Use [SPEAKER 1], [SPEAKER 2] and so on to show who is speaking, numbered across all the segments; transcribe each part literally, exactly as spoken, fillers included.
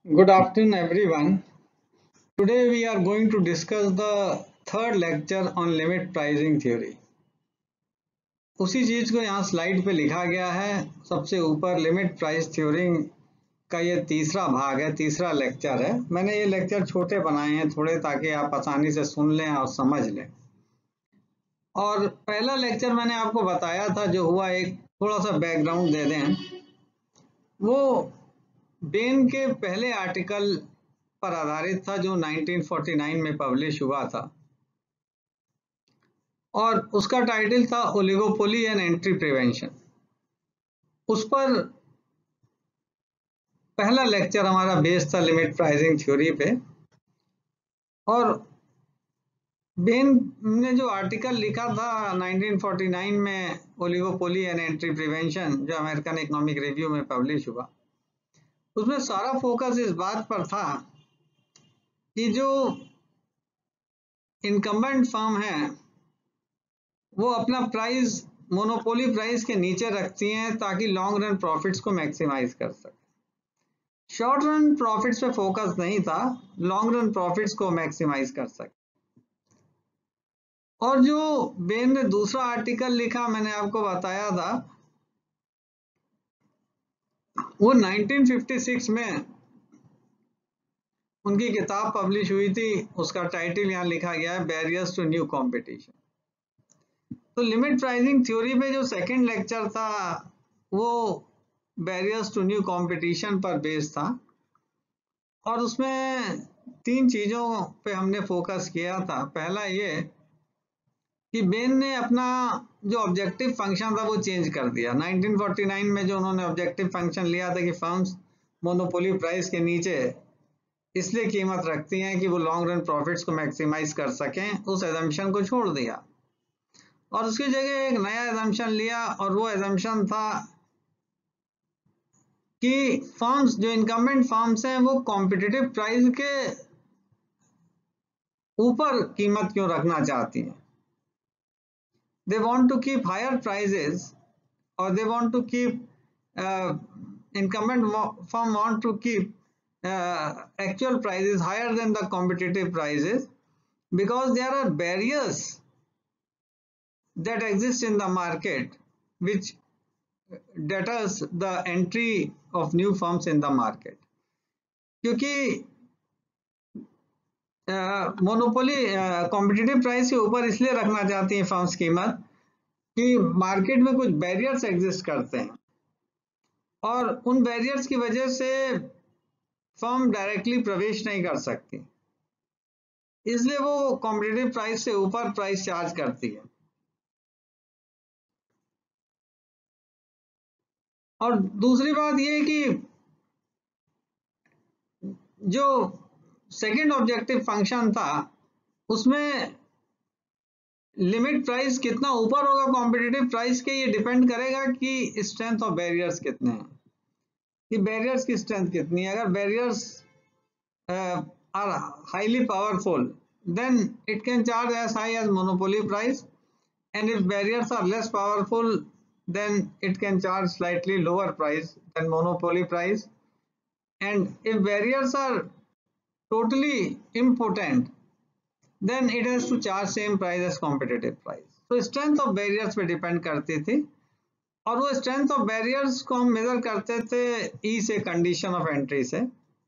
[SPEAKER 1] Good afternoon, everyone. Today we are going to discuss the third lecture on limit pricing theory. उसी चीज को यहाँ slide पे लिखा गया है। सबसे ऊपर लिमिट प्राइस थ्योरी का ये तीसरा भाग है, तीसरा लेक्चर है। मैंने ये लेक्चर छोटे बनाए हैं थोड़े, ताकि आप आसानी से सुन लें और समझ लें। और पहला लेक्चर मैंने आपको बताया था, जो हुआ, एक थोड़ा सा बैकग्राउंड दे दें। वो बेन के पहले आर्टिकल पर आधारित था, जो नाइनटीन फोर्टी नाइन में पब्लिश हुआ था, और उसका टाइटल था ओलिगोपोली एंड एंट्री प्रिवेंशन। उस पर पहला लेक्चर हमारा बेस था लिमिट प्राइसिंग थ्योरी पे। और बेन ने जो आर्टिकल लिखा था नाइनटीन फोर्टी नाइन में, ओलिगोपोली एंड एंट्री प्रिवेंशन, जो अमेरिकन इकोनॉमिक रिव्यू में पब्लिश हुआ, उसमें सारा फोकस इस बात पर था कि जो इनकम्बेंट फर्म है वो अपना प्राइस मोनोपोली प्राइस के नीचे रखती हैं, ताकि लॉन्ग रन प्रॉफिट्स को मैक्सिमाइज कर सके। शॉर्ट रन प्रॉफिट्स पे फोकस नहीं था, लॉन्ग रन प्रॉफिट्स को मैक्सिमाइज कर सके। और जो बेन ने दूसरा आर्टिकल लिखा, मैंने आपको बताया था, वो नाइनटीन फिफ्टी सिक्स में उनकी किताब पब्लिश हुई थी। उसका टाइटल यहाँ लिखा गया है, बैरियर्स टू न्यू कंपटीशन। तो लिमिट प्राइसिंग थ्योरी पे जो सेकंड लेक्चर था, वो बैरियर्स टू न्यू कंपटीशन पर बेस्ड था। और उसमें तीन चीजों पे हमने फोकस किया था। पहला ये कि बेन ने अपना जो ऑब्जेक्टिव फंक्शन था वो चेंज कर दिया। नाइनटीन फोर्टी नाइन में जो उन्होंने ऑब्जेक्टिव फंक्शन लिया था कि फर्म्स मोनोपोली प्राइस के नीचे इसलिए कीमत रखती हैं कि वो लॉन्ग रन प्रॉफिट्स को मैक्सिमाइज कर सकें, उस एजम्पशन को छोड़ दिया और उसकी जगह एक नया एजम्पशन लिया। और वो एजम्पशन था कि फर्म्स, जो इनकम्बेंट फर्म्स हैं, वो कॉम्पिटिटिव प्राइस के ऊपर कीमत क्यों रखना चाहती हैं। They want to keep higher prices, or they want to keep uh, incumbent firm want to keep uh, actual prices higher than the competitive prices, because there are barriers that exist in the market which deters the entry of new firms in the market. क्योंकि monopoly competitive price के ऊपर इसलिए रखना चाहती हैं firms कीमत कि market में कुछ बैरियर्स एग्जिस्ट करते हैं, और उन बैरियर्स की वजह से फर्म डायरेक्टली प्रवेश नहीं कर सकती, इसलिए वो कॉम्पिटिटिव प्राइस से ऊपर प्राइस चार्ज करती है। और दूसरी बात ये कि जो सेकंड ऑब्जेक्टिव फंक्शन था, उसमें लिमिट प्राइस कितना ऊपर होगा कॉम्पिटिटिव प्राइस के, ये डिपेंड करेगा कि स्ट्रेंथ ऑफ बैरियर्स कितने हैं, कि बैरियर्स की स्ट्रेंथ कितनी है। अगर barriers are highly powerful, then it can charge as high as monopoly price, and if barriers are less powerful, then it can charge slightly lower price than monopoly price. And if barriers are totally impotent, then it has to charge same price as competitive price. तो strength of barriers पे depend करती थी, और वो strength of barriers को हम major करते थे E से, condition of entry से।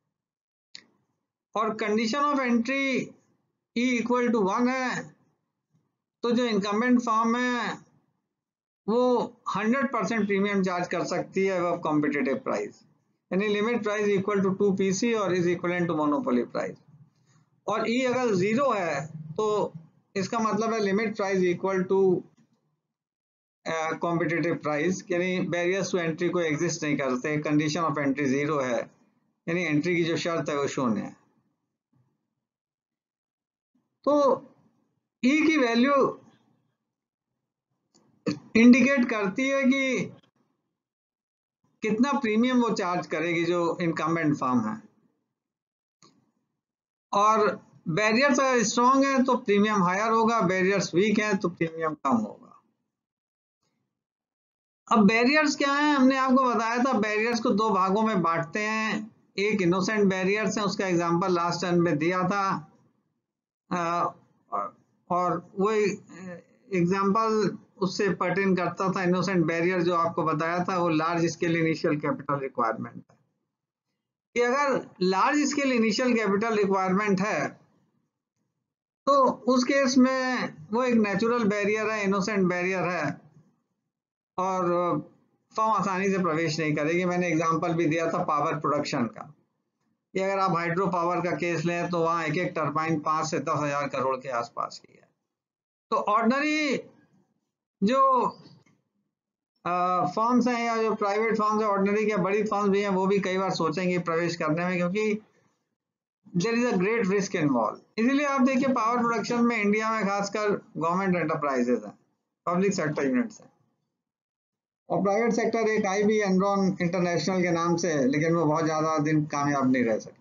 [SPEAKER 1] और condition of entry E equal to one है, तो जो इनकम्बेंट फर्म है वो हंड्रेड परसेंट प्रीमियम चार्ज कर सकती है अब कॉम्पिटिटिव प्राइस, यानी limit price equal to two PC और is equal to monopoly price. और ई अगर जीरो है तो इसका मतलब है limit price equal to competitive price, यानी बैरियर्स टू एंट्री को एग्जिस्ट नहीं करते, कंडीशन ऑफ एंट्री जीरो है, यानी एंट्री की जो शर्त है वो शून्य है। तो ई की वैल्यू इंडिकेट करती है कि कितना प्रीमियम वो चार्ज करेगी जो इनकम्बेंट फर्म है। और बैरियर्स अगर स्ट्रॉन्ग है तो प्रीमियम हायर होगा, बैरियर्स वीक है तो प्रीमियम कम होगा। अब बैरियर्स क्या है, हमने आपको बताया था बैरियर्स को दो भागों में बांटते हैं। एक इनोसेंट बैरियर्स है, उसका एग्जांपल लास्ट टर्न में दिया था, आ, और वो एग्जांपल उससे पर्टेन करता था। इनोसेंट बैरियर जो आपको बताया था वो large scale initial capital requirement है, कि अगर large scale initial capital requirement है तो उस केस में वो एक नेचुरल बैरियर है, इनोसेंट बैरियर है, और फर्म आसानी से प्रवेश नहीं करेगी। मैंने एग्जांपल भी दिया था पावर प्रोडक्शन का, कि अगर आप हाइड्रो पावर का केस लें तो वहाँ एक एक टरबाइन पाँच से दस हजार करोड़ के आसपास की है। तो ऑर्डिनरी जो फर्म्स हैं या जो प्राइवेट फर्म्स है, ऑर्डिनरी या बड़ी फर्म्स भी हैं, वो भी कई बार सोचेंगे प्रवेश करने में, क्योंकि there is a great risk involve. इसीलिए आप देखिए पावर प्रोडक्शन में इंडिया में खासकर गवर्नमेंट एंटरप्राइजेज हैं, पब्लिक सेक्टर यूनिट्स हैं, और प्राइवेट सेक्टर एक आई भी एनरॉन इंटरनेशनल के नाम से, लेकिन वो बहुत ज्यादा दिन कामयाब नहीं रह सके।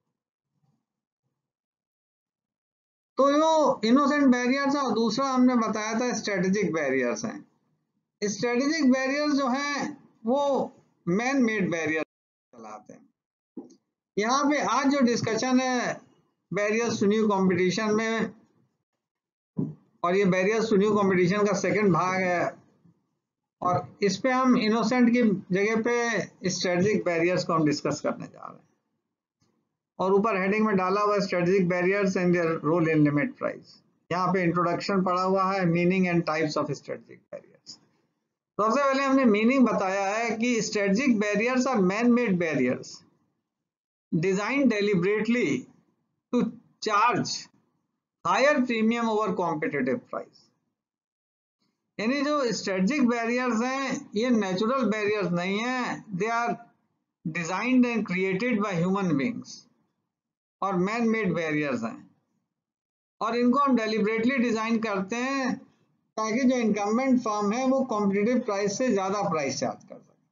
[SPEAKER 1] तो जो इनोसेंट बैरियर्स है, और दूसरा हमने बताया था स्ट्रेटेजिक बैरियर्स हैं। स्ट्रेटेजिक बैरियर्स जो हैं वो मैन मेड बैरियर कहलाते हैं। यहाँ पे आज जो डिस्कशन है बैरियर्स टू न्यू कंपटीशन में, और ये बैरियर्स टू न्यू कंपटीशन का सेकंड भाग है, और इस पे हम इनोसेंट की जगह पे स्ट्रेटेजिक बैरियर्स को हम डिस्कस करने जा रहे हैं। और ऊपर हेडिंग में डाला हुआ strategic barriers and their role in limit price. यहाँ पे इंट्रोडक्शन पड़ा हुआ है, meaning and types of strategic barriers. सबसे पहले हमने मीनिंग बताया है कि strategic barriers are man made barriers design deliberately to charge higher premium over competitive price. यानी जो स्ट्रेटेजिक बैरियर्स हैं ये नेचुरल बैरियर्स नहीं है, they are designed and created by human beings, और मैन मेड बैरियर्स हैं, और इनको हम डेलिबरेटली डिजाइन करते हैं ताकि जो इनकम्बेंट फर्म है वो कॉम्पिटिटिव प्राइस से ज्यादा प्राइस चार्ज कर सके।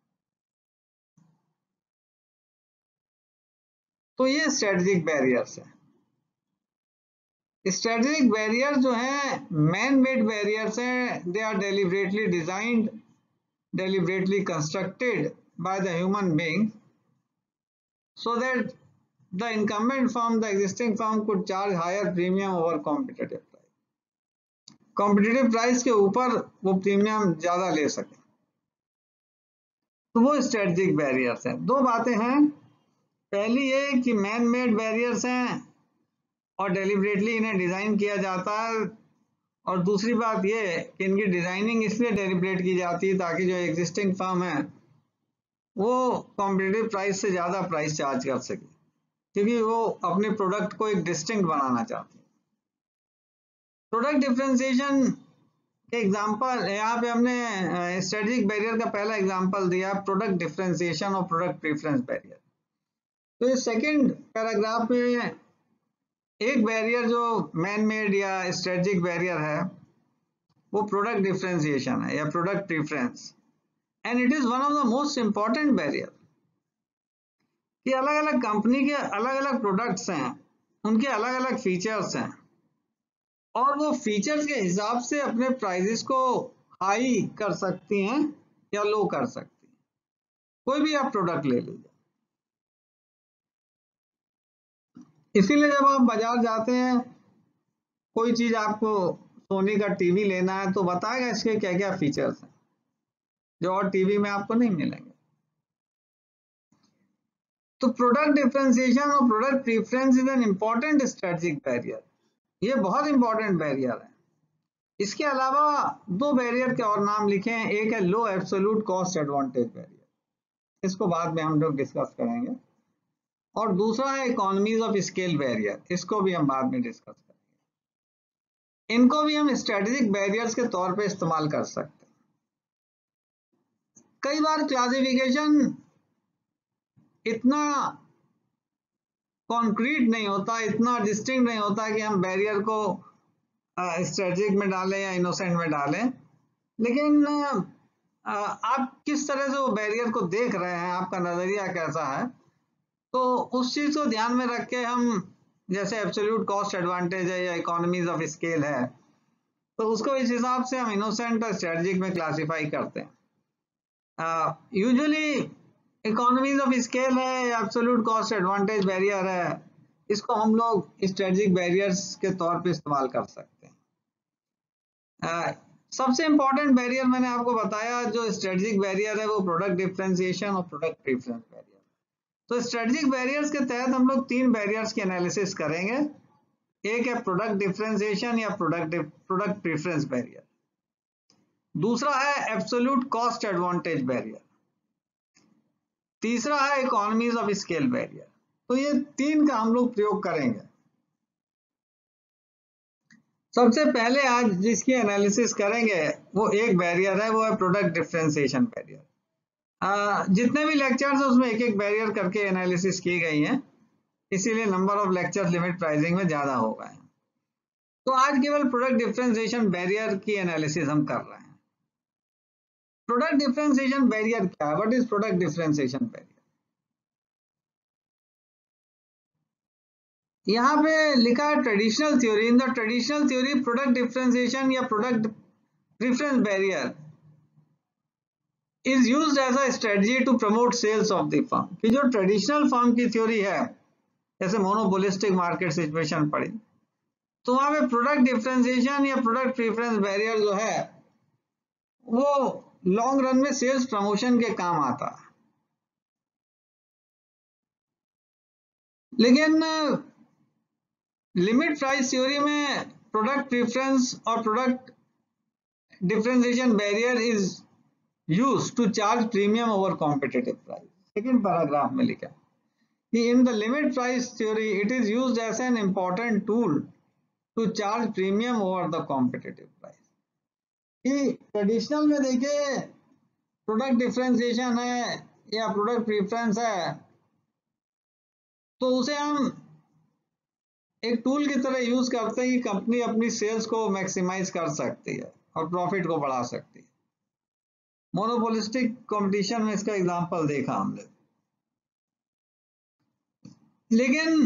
[SPEAKER 1] तो ये स्ट्रेटेजिक बैरियर्स है। स्ट्रेटेजिक बैरियर जो है मैन मेड बैरियर्स हैं, they are deliberately designed, deliberately constructed by the human being so that the incumbent firm, the existing firm could charge higher premium over competitive price. competitive price के ऊपर वो premium ज्यादा ले सके, तो वो strategic barriers हैं। दो बातें हैं, पहली ये कि मैन मेड बैरियर्स हैं और डेलिबरेटली इन्हें डिजाइन किया जाता है, और दूसरी बात ये कि इनकी डिजाइनिंग इसलिए डेलिबरेट की जाती है ताकि जो एग्जिस्टिंग फर्म है वो कॉम्पिटिटिव प्राइस से ज्यादा प्राइस चार्ज कर सके, क्योंकि वो अपने प्रोडक्ट को एक डिस्टिंक्ट बनाना चाहते हैं। प्रोडक्ट डिफरेंशिएशन के एग्जांपल यहाँ पे हमने स्ट्रेटेजिक बैरियर का पहला एग्जांपल दिया, प्रोडक्ट डिफरेंशिएशन और प्रोडक्ट प्रेफरेंस बैरियर। तो इस सेकंड पैराग्राफ में एक बैरियर जो मैन मेड या स्ट्रेटेजिक बैरियर है वो प्रोडक्ट डिफरेंशिएशन है या product preference, and it is one of the most important barrier. कि अलग अलग कंपनी के अलग अलग प्रोडक्ट्स हैं, उनके अलग अलग फीचर्स हैं, और वो फीचर्स के हिसाब से अपने प्राइसेस को हाई कर सकती हैं या लो कर सकती हैं। कोई भी आप प्रोडक्ट ले लीजिए, इसीलिए जब आप बाजार जाते हैं, कोई चीज आपको सोनी का टीवी लेना है तो बताएगा इसके क्या क्या फीचर्स हैं जो और टीवी में आपको नहीं मिलेंगे। तो प्रोडक्ट डिफरेंशिएशन और product preference is an important strategic barrier, ये बहुत इंपॉर्टेंट बैरियर है। इसके अलावा दो बैरियर के और नाम लिखे हैं, एक है लो एब्सोल्यूट कॉस्ट एडवांटेज बैरियर, इसको बाद में हम लोग डिस्कस करेंगे, और दूसरा है इकोनॉमीज ऑफ स्केल बैरियर, इसको भी हम बाद में डिस्कस करेंगे। इनको भी हम स्ट्रेटेजिक बैरियर्स के तौर पे इस्तेमाल कर सकते हैं। कई बार क्लासिफिकेशन इतना कॉन्क्रीट नहीं होता, इतना डिस्टिंक्ट नहीं होता कि हम बैरियर को स्ट्रेटेजिक में डालें या इनोसेंट में डालें, लेकिन आ, आप किस तरह से वो बैरियर को देख रहे हैं, आपका नजरिया कैसा है, तो उस चीज को ध्यान में रख के हम, जैसे एब्सोल्यूट कॉस्ट एडवांटेज है या इकोनॉमीज ऑफ स्केल है, तो उसको इस हिसाब से हम इनोसेंट और स्ट्रेटेजिक में क्लासिफाई करते हैं। यूजुअली इकोनॉमीज ऑफ स्केल है, एब्सोल्यूट कॉस्ट एडवांटेज बैरियर है, इसको हम लोग स्ट्रेटेजिक बैरियर्स के तौर पे इस्तेमाल कर सकते हैं। uh, सबसे इंपॉर्टेंट बैरियर मैंने आपको बताया जो स्ट्रेटेजिक बैरियर है वो प्रोडक्ट डिफरेंशिएशन और प्रोडक्ट प्रेफरेंस बैरियर। तो स्ट्रेटेजिक बैरियर्स के तहत हम लोग तीन बैरियर्स की एनालिसिस करेंगे। एक है प्रोडक्ट डिफरेंशिएशन या प्रोडक्ट प्रोडक्ट प्रेफरेंस बैरियर, दूसरा है एब्सोल्यूट कॉस्ट एडवांटेज बैरियर, तीसरा है इकोनॉमीज ऑफ स्केल बैरियर। तो ये तीन का हम लोग प्रयोग करेंगे। सबसे पहले आज जिसकी एनालिसिस करेंगे वो एक बैरियर है, वो है प्रोडक्ट डिफरेंशिएशन बैरियर। जितने भी लेक्चर्स हैं उसमें एक एक बैरियर करके एनालिसिस की गई है, इसीलिए number of lecture limit pricing में ज्यादा हो गए हैं। तो आज केवल प्रोडक्ट डिफरेंशिएशन बैरियर की एनालिसिस हम कर रहे हैं। प्रोडक्ट डिफरेंशिएशन बैरियर क्या है? What is product differentiation barrier? यहाँ पे लिखा है traditional theory. In the traditional theory product differentiation या product preference barrier is used as a strategy to promote sales of the firm. कि जो ट्रेडिशनल फर्म की थ्योरी है, जैसे मोनोपोलिस्टिक मार्केट सिचुएशन पड़ी, तो वहां पे प्रोडक्ट डिफरेंशिएशन या प्रोडक्ट प्रेफरेंस बैरियर जो है वो लॉन्ग रन में सेल्स प्रमोशन के काम आता है। लेकिन लिमिट प्राइस थ्योरी में प्रोडक्ट प्रेफरेंस और product differentiation barrier is used to charge premium over competitive price. Second paragraph में लिखा कि in the limit price theory it is used as an important tool to charge premium over the competitive price. कि traditional में देखिए product differentiation है या product preference है, तो उसे हम एक टूल की तरह यूज करते हैं कि कंपनी अपनी सेल्स को मैक्सिमाइज कर सकती है और प्रॉफिट को बढ़ा सकती है। मोनोपोलिस्टिक कंपटीशन में इसका एग्जांपल देखा हमने। लेकिन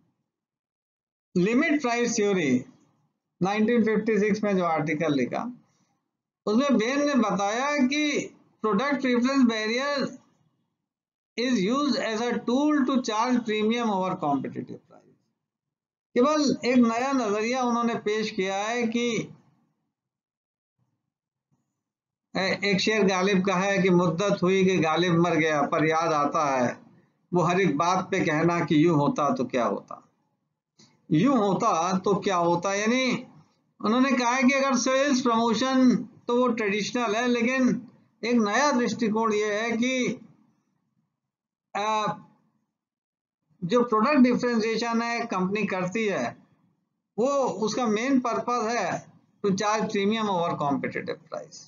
[SPEAKER 1] limit price theory nineteen fifty six में जो आर्टिकल लिखा उसमें बेन ने बताया कि product preference barrier is used as a tool to charge premium over competitive price. केवल एक नया नजरिया उन्होंने पेश किया है कि एक शेर गालिब का है कि मुद्दत हुई कि गालिब मर गया पर याद आता है वो हर एक बात पे कहना कि यूं होता तो क्या होता, यूं होता तो क्या होता। यानी उन्होंने कहा है कि अगर सेल्स प्रमोशन तो वो ट्रेडिशनल है, लेकिन एक नया दृष्टिकोण ये है कि आ, जो प्रोडक्ट डिफरेंशिएशन है कंपनी करती है वो उसका मेन पर्पस है to charge premium over competitive price.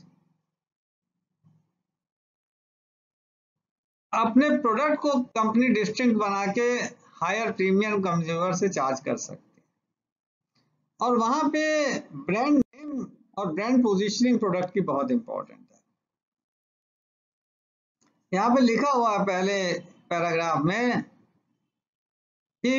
[SPEAKER 1] अपने प्रोडक्ट को कंपनी डिस्टिंक्ट बना के हायर प्रीमियम कंज्यूमर से चार्ज कर सकती है। और वहां पे ब्रांड नेम और ब्रांड पोजीशनिंग प्रोडक्ट की बहुत इंपॉर्टेंट है। यहाँ पे लिखा हुआ है पहले पैराग्राफ में कि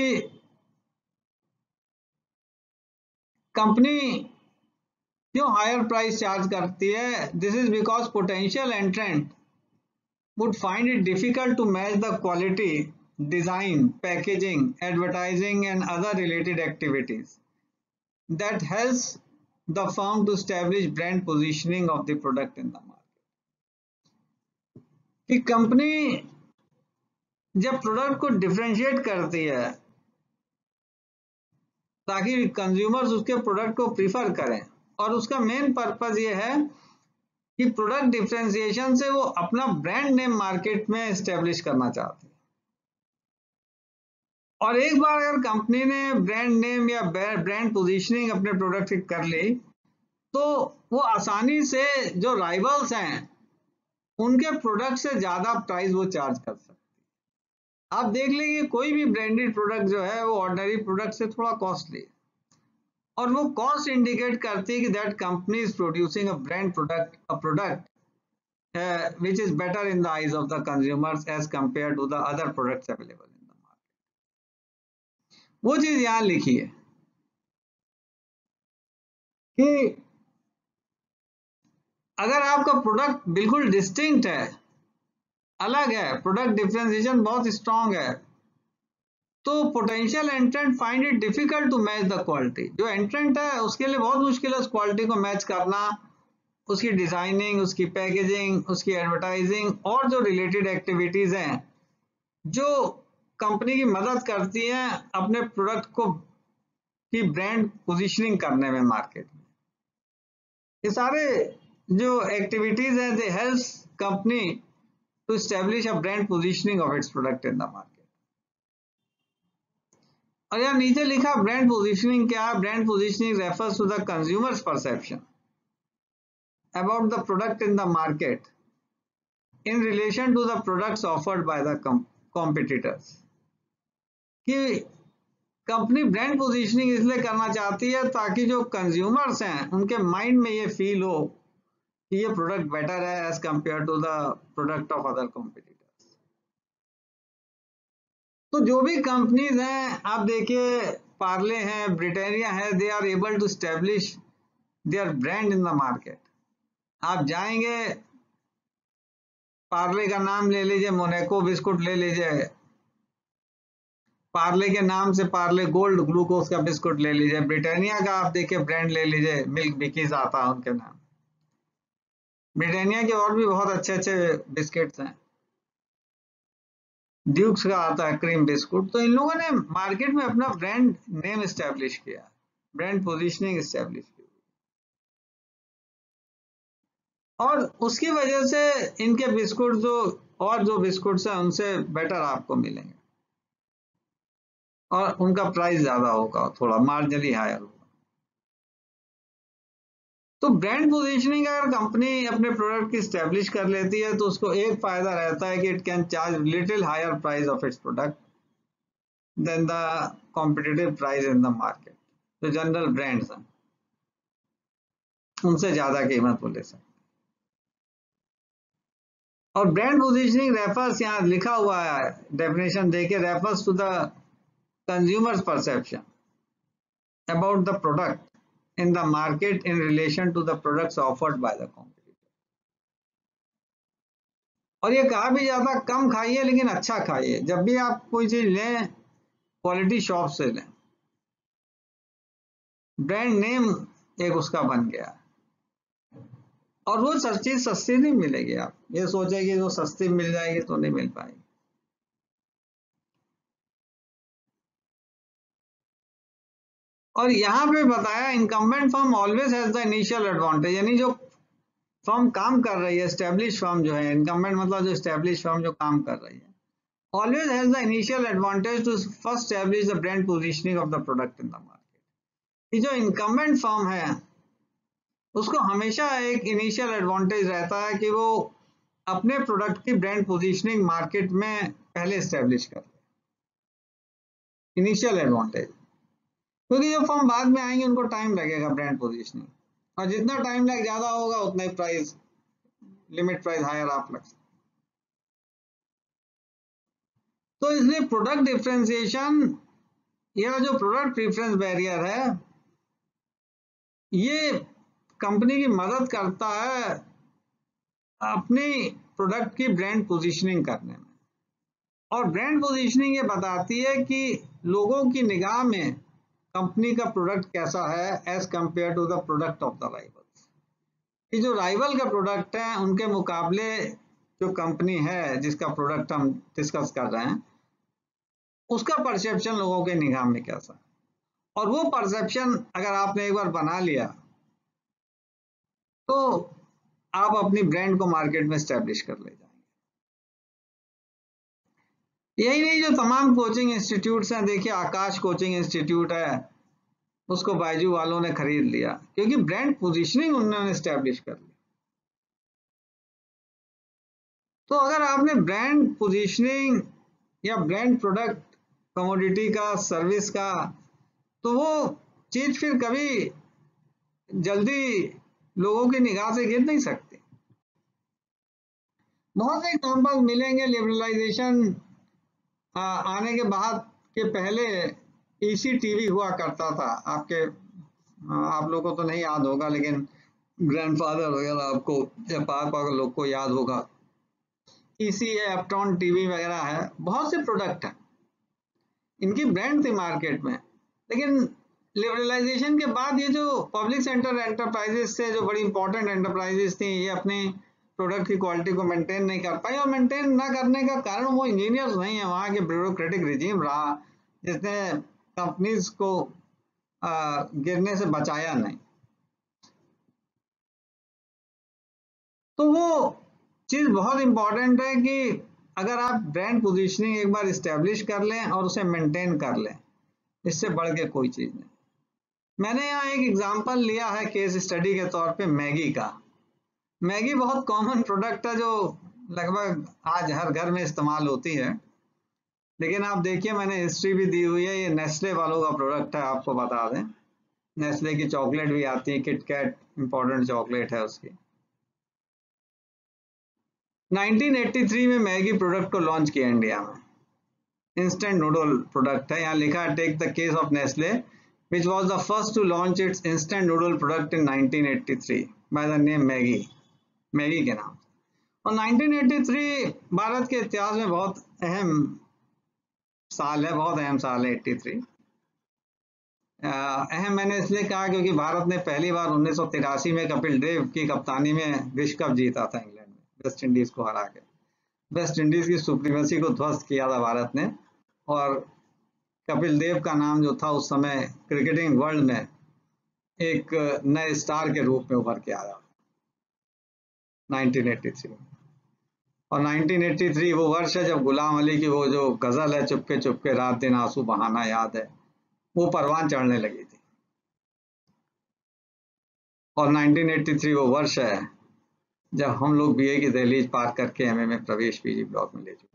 [SPEAKER 1] कंपनी क्यों हायर प्राइस चार्ज करती है। This is because potential entrant would find it difficult to match the quality, design, packaging, advertising and other related activities that helps the firm to establish brand positioning of the product in the market। कि company जब product को differentiate करती है ताकि consumers उसके product को prefer करें, और उसका मेन पर्पस ये है कि प्रोडक्ट डिफरेंशिएशन से वो अपना ब्रांड नेम मार्केट में एस्टेब्लिश करना चाहते हैं। और एक बार अगर कंपनी ने ब्रांड नेम या ब्रांड पोजीशनिंग अपने प्रोडक्ट की कर ली तो वो आसानी से जो राइवल्स हैं उनके प्रोडक्ट से ज्यादा प्राइस वो चार्ज कर सकते हैं। आप देख लीजिए कोई भी ब्रांडेड प्रोडक्ट जो है वो ऑर्डिनरी प्रोडक्ट से थोड़ा कॉस्टली है, और वो कॉस्ट इंडिकेट करती है कि that company is producing a brand product a product Uh, which is better in the eyes of the consumers as compared to the other products available in the market। वो चीज यहां लिखी है कि अगर आपका प्रोडक्ट बिल्कुल डिस्टिंक्ट है, अलग है, प्रोडक्ट डिफरेंशिएशन बहुत स्ट्रांग है, तो potential entrant find it difficult to match the quality. जो एंट्रेंट है उसके लिए बहुत मुश्किल है उस क्वालिटी को मैच करना, उसकी डिजाइनिंग, उसकी पैकेजिंग, उसकी एडवर्टाइजिंग और जो रिलेटेड एक्टिविटीज हैं जो कंपनी की मदद करती हैं अपने प्रोडक्ट को की ब्रांड पोजीशनिंग करने में मार्केट में। ये सारे जो एक्टिविटीज हैं they helps company to establish a brand positioning of its product in the market. और यहाँ नीचे लिखा ब्रांड पोजीशनिंग क्या है? Brand positioning refers to the consumers perception about the product in the market in relation to the products offered by the competitors। कि company brand positioning इसलिए करना चाहती है ताकि जो कंज्यूमर्स हैं उनके माइंड में ये फील हो कि ये प्रोडक्ट बेटर है as compare to the product of other competitors. तो जो भी कंपनीज हैं, आप देखिए पार्ले हैं, ब्रिटानिया है, they are able to establish their brand in the market. आप जाएंगे, पार्ले का नाम ले लीजिए, मोनाको बिस्कुट ले लीजिए, पार्ले के नाम से पार्ले गोल्ड ग्लूकोज का बिस्कुट ले लीजिए, ब्रिटानिया का आप देखिए ब्रांड ले लीजिए, मिल्क बिकीज आता है उनके नाम। ब्रिटानिया के और भी बहुत अच्छे अच्छे बिस्किट्स हैं, ड्यूक्स का आता है क्रीम बिस्कुट। तो इन लोगों ने मार्केट में अपना ब्रांड नेम एस्टेब्लिश किया, ब्रांड पोजीशनिंग एस्टेब्लिश की, और उसकी वजह से इनके बिस्कुट जो और जो बिस्कुट्स हैं उनसे बेटर आपको मिलेंगे और उनका प्राइस ज्यादा होगा, थोड़ा मार्जिनली हायर होगा। तो ब्रांड पोजीशनिंग अगर कंपनी अपने प्रोडक्ट की स्टैब्लिश कर लेती है तो उसको एक फायदा रहता है कि it can charge little higher price of its product than the competitive price in the market. जो जनरल ब्रांड्स हैं उनसे ज्यादा कीमत वो ले सकते। और ब्रांड पोजीशनिंग रेफर्स, यहाँ लिखा हुआ है डेफिनेशन देखिए, refers to the consumers perception about the product in the market in relation to the products offered by the competitor। और ये कहा भी जाता कम खाइए लेकिन अच्छा खाइए। जब भी आप कोई चीज लें क्वालिटी शॉप से लें, ब्रांड नेम एक उसका बन गया और वो चीज सस्ती नहीं मिलेगी। आप ये सोचेंगे वो सस्ती मिल जाएगी तो नहीं मिल पाएगी। और यहाँ पे बताया incumbent firm always has the initial advantage, यानी जो फर्म काम कर रही है, एस्टेब्लिश फर्म जो है, इनकम्बेंट मतलब जो एस्टेब्लिश फर्म जो काम कर रही है, always has the initial advantage to first establish the brand positioning of the product in the market. ये जो इनकम्बेंट फर्म है उसको हमेशा एक इनिशियल एडवांटेज रहता है कि वो अपने प्रोडक्ट की ब्रांड पोजीशनिंग मार्केट में पहले एस्टेब्लिश कर ले, इनिशियल एडवांटेज। क्योंकि जो फर्म बाद में आएंगे उनको टाइम लगेगा ब्रांड पोजीशनिंग, और जितना टाइम लग ज्यादा होगा उतना ही प्राइस, लिमिट प्राइस हायर आप लग सकते। तो इसलिए प्रोडक्ट डिफरेंशिएशन या जो प्रोडक्ट प्रेफरेंस बैरियर है ये कंपनी की मदद करता है अपनी प्रोडक्ट की ब्रांड पोजीशनिंग करने में। और ब्रांड पोजीशनिंग ये बताती है कि लोगों की निगाह में कंपनी का प्रोडक्ट कैसा है as compare to the product of the rivals. कि जो राइवल का प्रोडक्ट है उनके मुकाबले जो कंपनी है जिसका प्रोडक्ट हम डिस्कस कर रहे हैं उसका परसेप्शन लोगों के निगाह में कैसा है। और वो परसेप्शन अगर आपने एक बार बना लिया तो आप अपनी ब्रांड को मार्केट में स्टैब्लिश कर ले जाएंगे। यही नहीं, जो तमाम कोचिंग इंस्टीट्यूट्स हैं, देखिए आकाश कोचिंग इंस्टीट्यूट है, उसको बायजू वालों ने खरीद लिया क्योंकि ब्रांड पोजीशनिंग उन्होंने स्टैब्लिश कर ली। तो अगर आपने ब्रांड पोजीशनिंग या ब्रांड प्रोडक्ट कमोडिटी का, सर्विस का, तो वो चीज फिर कभी जल्दी लोगों की निगाह से गिर नहीं सकती। बहुत से एग्जाम्पल मिलेंगे लिबरलाइजेशन आने के बाद के पहले ईसी टीवी हुआ करता था। आपके आप लोगों को तो नहीं याद होगा लेकिन ग्रैंडफादर वगैरह आपको या पापा लोग को याद होगा। ईसी है, अपटॉन टीवी वगैरह है, बहुत से प्रोडक्ट हैं, इनकी ब्रांड थी मार्केट में। लेकिन लिबरलाइजेशन के बाद ये जो पब्लिक सेक्टर एंटरप्राइजेस थे, जो बड़ी इंपॉर्टेंट एंटरप्राइजेस थी, ये अपनी प्रोडक्ट की क्वालिटी को मेंटेन नहीं कर पाई, और मेंटेन ना करने का कारण वो इंजीनियर्स नहीं है, वहाँ के ब्यूरोक्रेटिक रिजीम रहा जिसने कंपनीज को आ, गिरने से बचाया नहीं। तो वो चीज बहुत इंपॉर्टेंट है कि अगर आप ब्रांड पोजीशनिंग एक बार इस्टेब्लिश कर लें और उसे मेंटेन कर लें, इससे बढ़ के कोई चीज नहीं। मैंने यहाँ एक एग्जांपल लिया है केस स्टडी के तौर पे मैगी का। मैगी बहुत कॉमन प्रोडक्ट है जो लगभग आज हर घर में इस्तेमाल होती है, लेकिन आप देखिए मैंने हिस्ट्री भी दी हुई है, ये नेस्ले वालों का प्रोडक्ट है, आपको बता दें। नेस्ले की चॉकलेट भी आती है, किटकैट इंपॉर्टेंट चॉकलेट है उसकी। नाइनटीन एटी थ्री में मैगी प्रोडक्ट को लॉन्च किया इंडिया में, इंस्टेंट नूडल प्रोडक्ट है। यहाँ लिखा है take the case of Nestle which was the first to launch its instant noodle product in nineteen eighty three by the name Maggi, Maggi के नाम। और नाइनटीन एटी थ्री भारत के इतिहास में बहुत अहम साल है, बहुत अहम साल है एटी थ्री। अहम मैंने इसलिए कहा क्योंकि भारत ने पहली बार उन्नीस सौ तिरासी में कपिल देव की कप्तानी में विश्व कप जीता था इंग्लैंड में, वेस्ट इंडीज को हरा के। वेस्ट इंडीज की सुप्रीमेसी को ध्वस्त किया था भारत ने, और कपिल देव का नाम जो था उस समय क्रिकेटिंग वर्ल्ड में एक नए स्टार के रूप में उभर के आया नाइनटीन एटी थ्री। और नाइनटीन एटी थ्री वो वर्ष है जब गुलाम अली की वो जो गजल है, चुपके चुपके रात दिन आंसू बहाना याद है, वो परवान चढ़ने लगी थी। और नाइनटीन एटी थ्री वो वर्ष है जब हम लोग बीए की दहलीज पार करके एमए में प्रवेश पीजी ब्लॉक में ले चुके।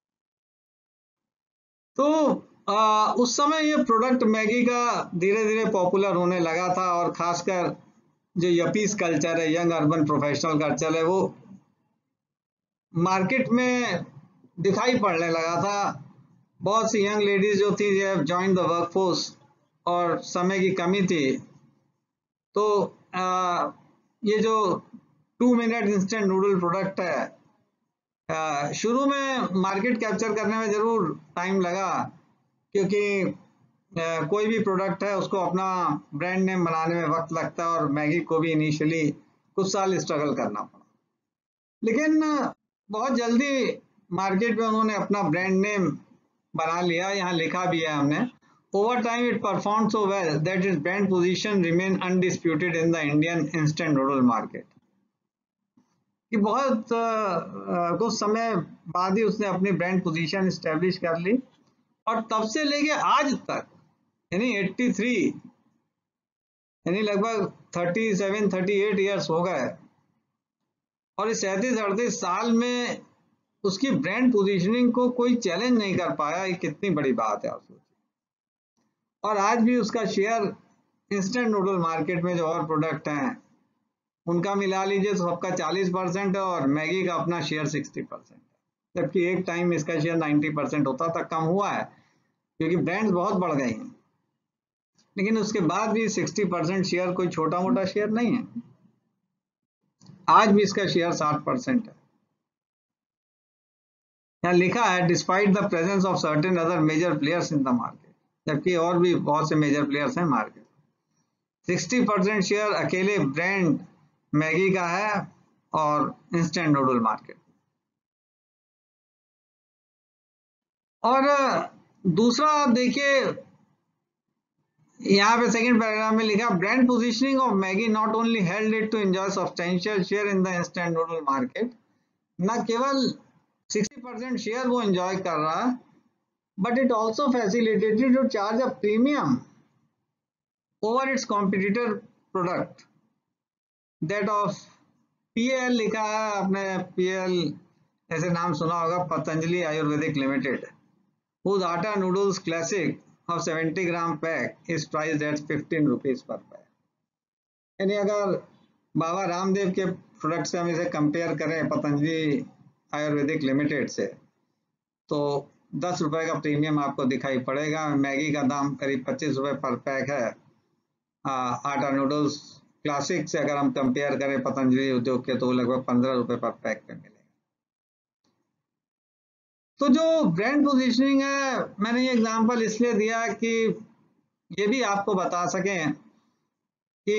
[SPEAKER 1] तो आ, उस समय ये प्रोडक्ट मैगी का धीरे धीरे पॉपुलर होने लगा था, और खासकर जो यपीस कल्चर है, यंग अर्बन प्रोफेशनल कल्चर है, वो मार्केट में दिखाई पड़ने लगा था। बहुत सी यंग लेडीज जो थी जे जॉइन द वर्कफोर्स, और समय की कमी थी, तो आ, ये जो two minute instant noodle product है, शुरू में मार्केट कैप्चर करने में जरूर टाइम लगा, क्योंकि आ, कोई भी प्रोडक्ट है उसको अपना ब्रांड नेम बनाने में वक्त लगता है, और मैगी को भी इनिशियली कुछ साल स्ट्रगल करना पड़ा। लेकिन बहुत जल्दी मार्केट में उन्होंने अपना ब्रांड नेम बना लिया। यहाँ लिखा भी है हमने, over time it perform so well that its brand position remain undisputed in the Indian instant noodle market. कि बहुत कुछ समय बाद ही उसने अपनी ब्रांड पोजीशन एस्टेब्लिश कर ली, और तब से लेके आज तक यानी एटी थ्री यानी लगभग thirty seven thirty eight years हो गए, और इस सैंतीस अड़तीस साल में उसकी ब्रांड पोजीशनिंग को कोई चैलेंज नहीं कर पाया। ये कितनी बड़ी बात है आप सोचिए। और आज भी उसका शेयर इंस्टेंट नूडल मार्केट में जो और प्रोडक्ट हैं उनका मिला लीजिए तो सबका चालीस परसेंट है, और मैगी का अपना शेयर सिक्सटी परसेंट है, जबकि एक टाइम इसका शेयर नाइन्टी परसेंट होता था। कम हुआ है क्योंकि ब्रांड्स बहुत बढ़ गई हैं, लेकिन उसके बाद भी सिक्सटी परसेंट शेयर कोई छोटा मोटा शेयर नहीं है। आज भी इसका शेयर साठ परसेंट है। यहाँ लिखा है despite the presence of certain other major players in the market, जबकि और भी बहुत से मेजर प्लेयर्स हैं मार्केट। सिक्सटी परसेंट शेयर अकेले ब्रांड मैगी का है और इंस्टेंट नूडल मार्केट। और दूसरा देखिए, यहाँ पे सेकंड पैराग्राफ में लिखा brand positioning of Maggi not only held it to enjoy substantial share in the instant noodle market. न केवल सिक्सटी परसेंट शेयर वो एंजॉय कर रहा है, but it also facilitated to charge a premium over its competitor product that of PL. लिखा है आपने, PL ऐसे नाम सुना होगा, Patanjali Ayurvedic limited, whose atta noodles classic of seventy gram pack is priced at fifteen rupees per pack. यानी अगर बाबा रामदेव के प्रोडक्ट से हम इसे कंपेयर करें पतंजलि आयुर्वेदिक लिमिटेड से, तो दस रुपए का प्रीमियम आपको दिखाई पड़ेगा। मैगी का दाम करीब पच्चीस रुपए पर पैक है। आ, आटा नूडल्स क्लासिक से अगर हम कंपेयर करें पतंजलि उद्योग के, तो लगभग पंद्रह रुपए पर पैक पे मिलेगा। तो जो ब्रांड पोजीशनिंग है, मैंने ये एग्जांपल इसलिए दिया कि ये भी आपको बता सकें कि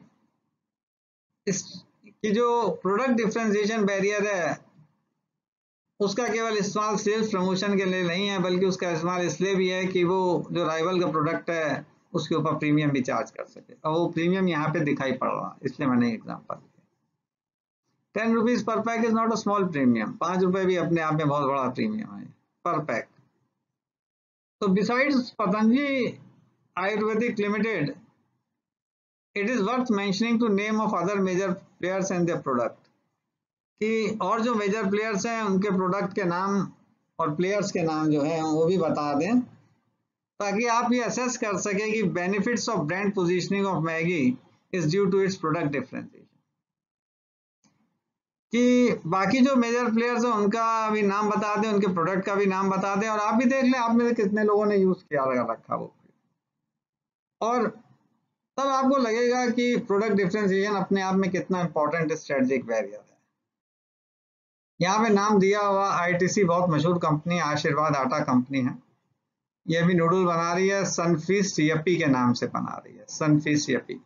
[SPEAKER 1] इस कि जो प्रोडक्ट डिफरेंशिएशन बैरियर है उसका केवल इस्तेमाल सेल्स प्रमोशन के लिए नहीं है, बल्कि उसका इस्तेमाल इसलिए भी है कि वो जो राइवल का प्रोडक्ट है उसके ऊपर प्रीमियम भी चार्ज कर सके, और वो प्रीमियम यहाँ पे दिखाई पड़ रहा है, इसलिए मैंने एग्जांपल दिया। Ten rupees per pack is not a small premium, पाँच रुपए भी अपने आप में बहुत बड़ा प्रीमियम है पर पैक। तो besides Patanjali Ayurvedic limited, it is worth mentioning to name of other major players and their product, कि और जो मेजर प्लेयर्स हैं उनके प्रोडक्ट के नाम और प्लेयर्स के नाम जो हैं वो भी बता दें, ताकि आप ये असेस कर सकें कि benefits of brand positioning of Maggi is due to its product differentiation. कि बाकी जो मेजर प्लेयर्स हैं उनका भी नाम बता दें, उनके प्रोडक्ट का भी नाम बता दें, और आप भी देख लें आप में से कितने लोगों ने यूज किया रखा वो, और तब आपको लगेगा कि प्रोडक्ट डिफरेंशिएशन अपने आप में कितना इंपॉर्टेंट स्ट्रेटेजिक बैरियर है। यहाँ पे नाम दिया हुआ आईटीसी बहुत मशहूर कंपनी, आशीर्वाद आटा कंपनी है, ये भी नूडल बना रही है, सनफीस्ट यप्पी के नाम से बना रही है, सनफीस्ट यप्पी।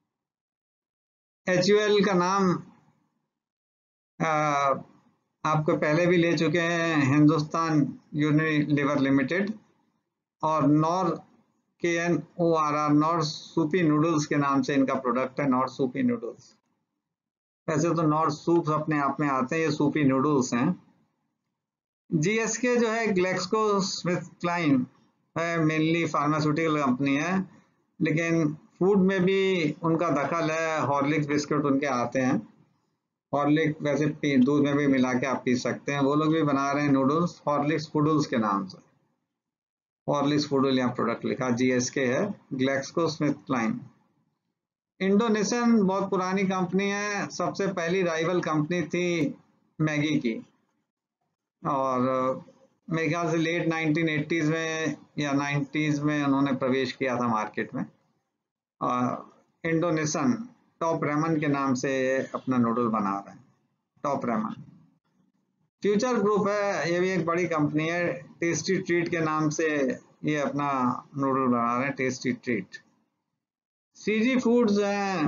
[SPEAKER 1] एचयूएल का नाम आ, आपको पहले भी ले चुके हैं, हिंदुस्तान यूनिलीवर लिमिटेड, और Knorr K N O R R Knorr soupy noodles के नाम से इनका प्रोडक्ट है, नॉर सूपी नूडल्स। वैसे तो नॉर सूप अपने आप में आते हैं, ये सूपी नूडल्स हैं। जीएसके जो है ग्लेक्सो स्मिथ क्लाइन है, मेनली फार्मास्यूटिकल कंपनी है, लेकिन फूड में भी उनका दखल है, हॉर्लिक्स बिस्किट उनके आते हैं, हॉर्लिक्स वैसे दूध में भी मिला के आप पी सकते हैं, वो लोग भी बना रहे हैं नूडल्स हॉर्लिक्स फूडल्स के नाम से, हॉर्लिक्स फूडल यहाँ प्रोडक्ट लिखा, जीएसके है, ग्लेक्सो स्मिथ क्लाइन। इंडोनेशियन बहुत पुरानी कंपनी है, सबसे पहली राइवल कंपनी थी मैगी की, और मेरे ख्याल से लेट नाइनटीन एटीज़ में या नाइन्टीज़ में उन्होंने प्रवेश किया था मार्केट में। इंडोनेशियन टॉप रेमन के नाम से अपना नूडल बना रहे हैं, टॉप रेमन। फ्यूचर ग्रुप है, ये भी एक बड़ी कंपनी है, टेस्टी ट्रीट के नाम से ये अपना नूडल बना रहे हैं, टेस्टी ट्रीट। सीजी फूड्स हैं,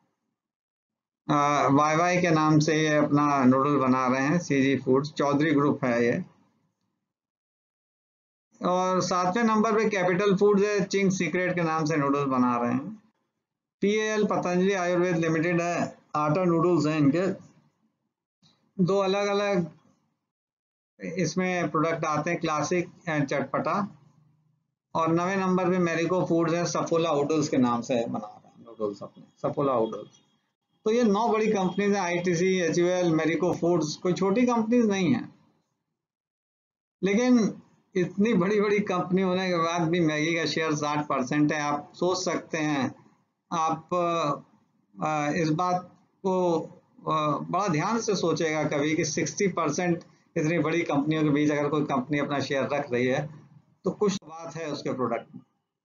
[SPEAKER 1] वाई वाई के नाम से ये अपना नूडल बना रहे हैं, सीजी फूड्स, चौधरी ग्रुप है ये। और सातवें नंबर पे कैपिटल फूड्स है, चिंग सीक्रेट के नाम से नूडल्स बना रहे हैं। पीएल पतंजलि आयुर्वेद लिमिटेड है, आटा नूडल्स हैं इनके, दो अलग अलग इसमें प्रोडक्ट आते हैं, क्लासिक एंड चटपटा। और नवे नंबर पे मेरिको फूड्स है, सफोला नूडल्स के नाम से बना रहे हैं नूडल्स अपने, सफोला नूडल्स। तो ये नौ बड़ी कंपनीज हैं, आईटीसी, एचयूएल, मेरिको फूड्स, कोई छोटी कंपनीज नहीं है। लेकिन इतनी बड़ी बड़ी कंपनी होने के बाद भी मैगी का शेयर साठ परसेंट है। आप सोच सकते हैं, आप इस बात को बड़ा ध्यान से सोचेगा कभी कि साठ परसेंट इतनी बड़ी कंपनियों के बीच अगर कोई कंपनी अपना शेयर रख रही है तो कुछ बात है उसके प्रोडक्ट में।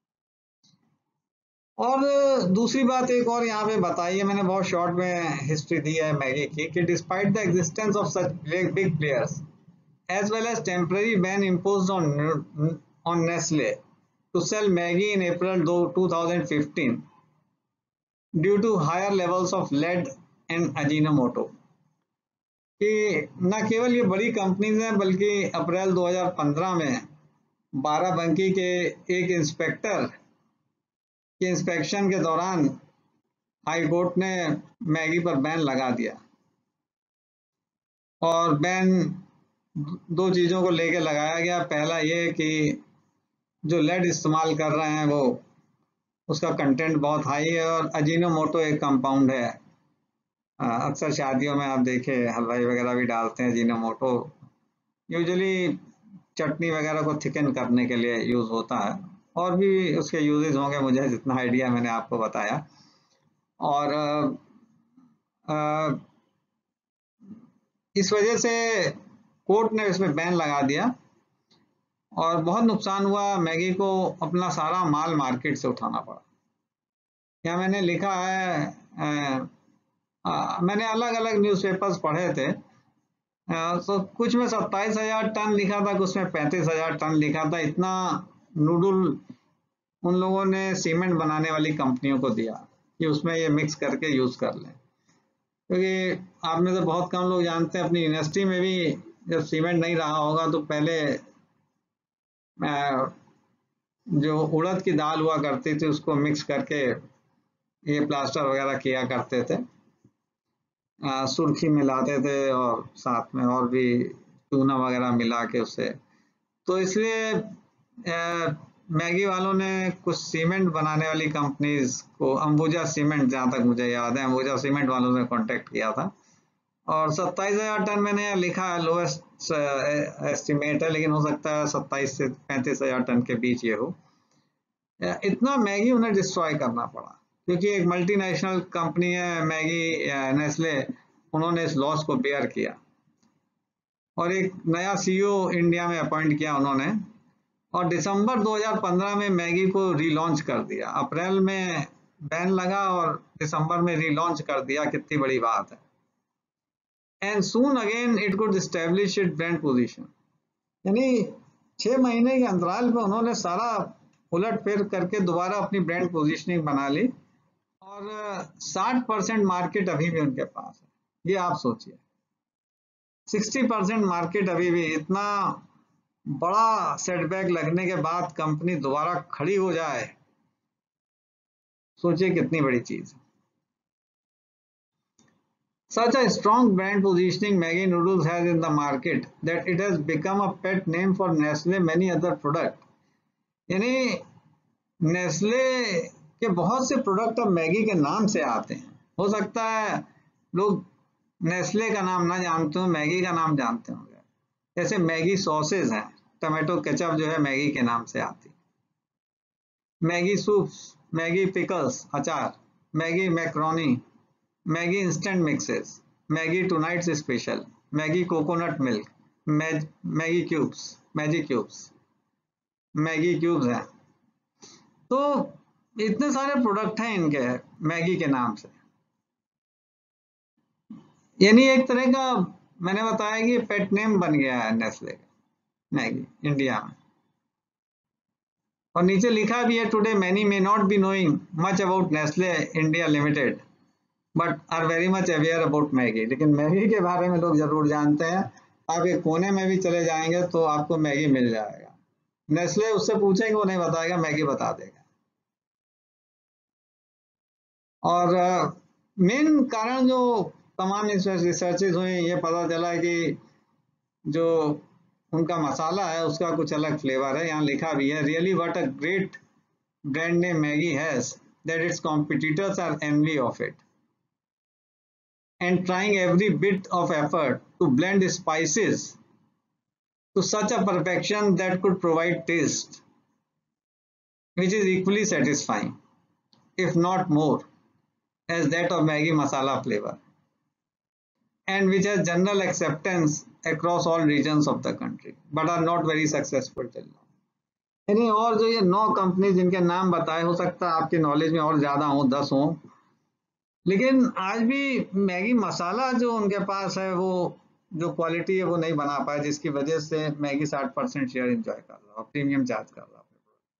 [SPEAKER 1] और दूसरी बात एक और यहाँ पे बताई है, मैंने बहुत शॉर्ट में हिस्ट्री दी है मैगी की, कि despite the existence of such big players as well as temporary ban imposed on on Nestle to sell Maggi in April two thousand fifteen due to higher levels of lead and Ajinomoto, कि न केवल ये बड़ी companies हैं बल्कि अप्रैल दो हज़ार पंद्रह में बाराबंकी के एक इंस्पेक्टर के इंस्पेक्शन के दौरान हाई कोर्ट ने मैगी पर बैन लगा दिया। और बैन दो चीज़ों को लेकर लगाया गया, पहला ये कि जो लेड इस्तेमाल कर रहे हैं वो उसका कंटेंट बहुत हाई है, और अजीनोमोटो एक कंपाउंड है, अक्सर शादियों में आप देखे हलवाई वगैरह भी डालते हैं अजीनोमोटो, यूजुअली चटनी वगैरह को थिकन करने के लिए यूज़ होता है, और भी उसके यूजेस होंगे, मुझे जितना आइडिया मैंने आपको बताया। और आ, आ, इस वजह से कोर्ट ने इसमें बैन लगा दिया और बहुत नुकसान हुआ, मैगी को अपना सारा माल मार्केट से उठाना पड़ा। यहाँ मैंने लिखा है, आ, आ, मैंने अलग अलग न्यूज़पेपर्स पढ़े थे, तो कुछ में सत्ताईस हजार टन लिखा था, कुछ में पैंतीस हजार टन लिखा था। इतना नूडल उन लोगों ने सीमेंट बनाने वाली कंपनियों को दिया कि उसमें ये मिक्स करके यूज कर लें, क्योंकि आप में से बहुत कम लोग जानते हैं अपनी यूनिवर्सिटी में भी जब सीमेंट नहीं रहा होगा तो पहले जो उड़द की दाल हुआ करती थी उसको मिक्स करके ये प्लास्टर वगैरह किया करते थे, आ, सुर्खी मिलाते थे और साथ में और भी चूना वगैरह मिला के उससे। तो इसलिए मैगी वालों ने कुछ सीमेंट बनाने वाली कंपनीज को, अंबुजा सीमेंट जहाँ तक मुझे याद है, अंबुजा सीमेंट वालों ने कांटेक्ट किया था और सत्ताईस हजार टन मैंने लिखा है, लोएस्ट एस्टिमेट है, लेकिन हो सकता है सत्ताईस से पैंतीस हजार टन के बीच ये हो। इतना मैगी उन्हें डिस्ट्रॉय करना पड़ा क्योंकि एक मल्टीनेशनल कंपनी है मैगी, नेस्ले, उन्होंने इस लॉस को बेयर किया और एक नया सीईओ इंडिया में अपॉइंट किया उन्होंने और दिसंबर दो हज़ार पंद्रह में मैगी को रीलॉन्च कर दिया। अप्रैल में बैन लगा और दिसंबर में रीलॉन्च कर दिया, कितनी बड़ी बात है। And soon again it could establish it brand position, यानी छह महीने के अंतराल पे उन्होंने सारा उलट फेर करके दोबारा अपनी ब्रांड पोजीशनिंग बना ली और साठ परसेंट मार्केट अभी भी उनके पास है। ये आप सोचिए, साठ परसेंट मार्केट अभी भी, इतना बड़ा सेटबैक लगने के बाद कंपनी दोबारा खड़ी हो जाए, सोचिए कितनी बड़ी चीज। Such a strong brand positioning Maggi noodles has in the market that it has become a pet name for Nestle many other product. यानी नेस्ले के बहुत से प्रोडक्ट अब मैगी के नाम से आते हैं। हो सकता है लोग नेस्ले का नाम ना जानते हो, मैगी का नाम जानते होंगे। जैसे मैगी सॉसेज हैं, टमाटो केचप जो है मैगी के नाम से आती, मैगी सूप्स, मैगी पिकल्स अचार, Maggi macaroni, Maggi instant mixes, Maggi tonight's special, Maggi coconut milk, Maggi cubes, magic cubes, Maggi cubes हैं। तो इतने सारे प्रोडक्ट हैं इनके मैगी के नाम से, यानी एक तरह का मैंने बताया कि पेट नेम बन गया है नेस्ले का मैगी इंडिया में। और नीचे लिखा भी है, today many may not be knowing much about Nestle India limited but are very much aware about Maggi. लेकिन मैगी के बारे में लोग जरूर जानते हैं। आप एक कोने में भी चले जाएंगे तो आपको मैगी मिल जाएगा। नेस्ले उससे पूछेंगे वो नहीं बताएगा, मैगी बता देगा। और मेन कारण जो तमाम रिसर्चेज हुई, ये पता चला कि जो उनका मसाला है उसका कुछ अलग फ्लेवर है। यहाँ लिखा भी है, really what a great brand name Maggi has that its competitors are envy of it and trying every bit of effort to blend spices to such a perfection that could provide taste which is equally satisfying, if not more, as that of Maggi masala flavor, and which has general acceptance across all regions of the country, but are not very successful till now. यानी और जो ये नौ company जिनके नाम बताए, हो सकता है आपकी नॉलेज में और ज्यादा हो, दस हो, लेकिन आज भी मैगी मसाला जो उनके पास है वो जो क्वालिटी है वो नहीं बना पाया, जिसकी वजह से मैगी साठ परसेंट शेयर एंजॉय कर रहा है, प्रीमियम चार्ज कर रहा है।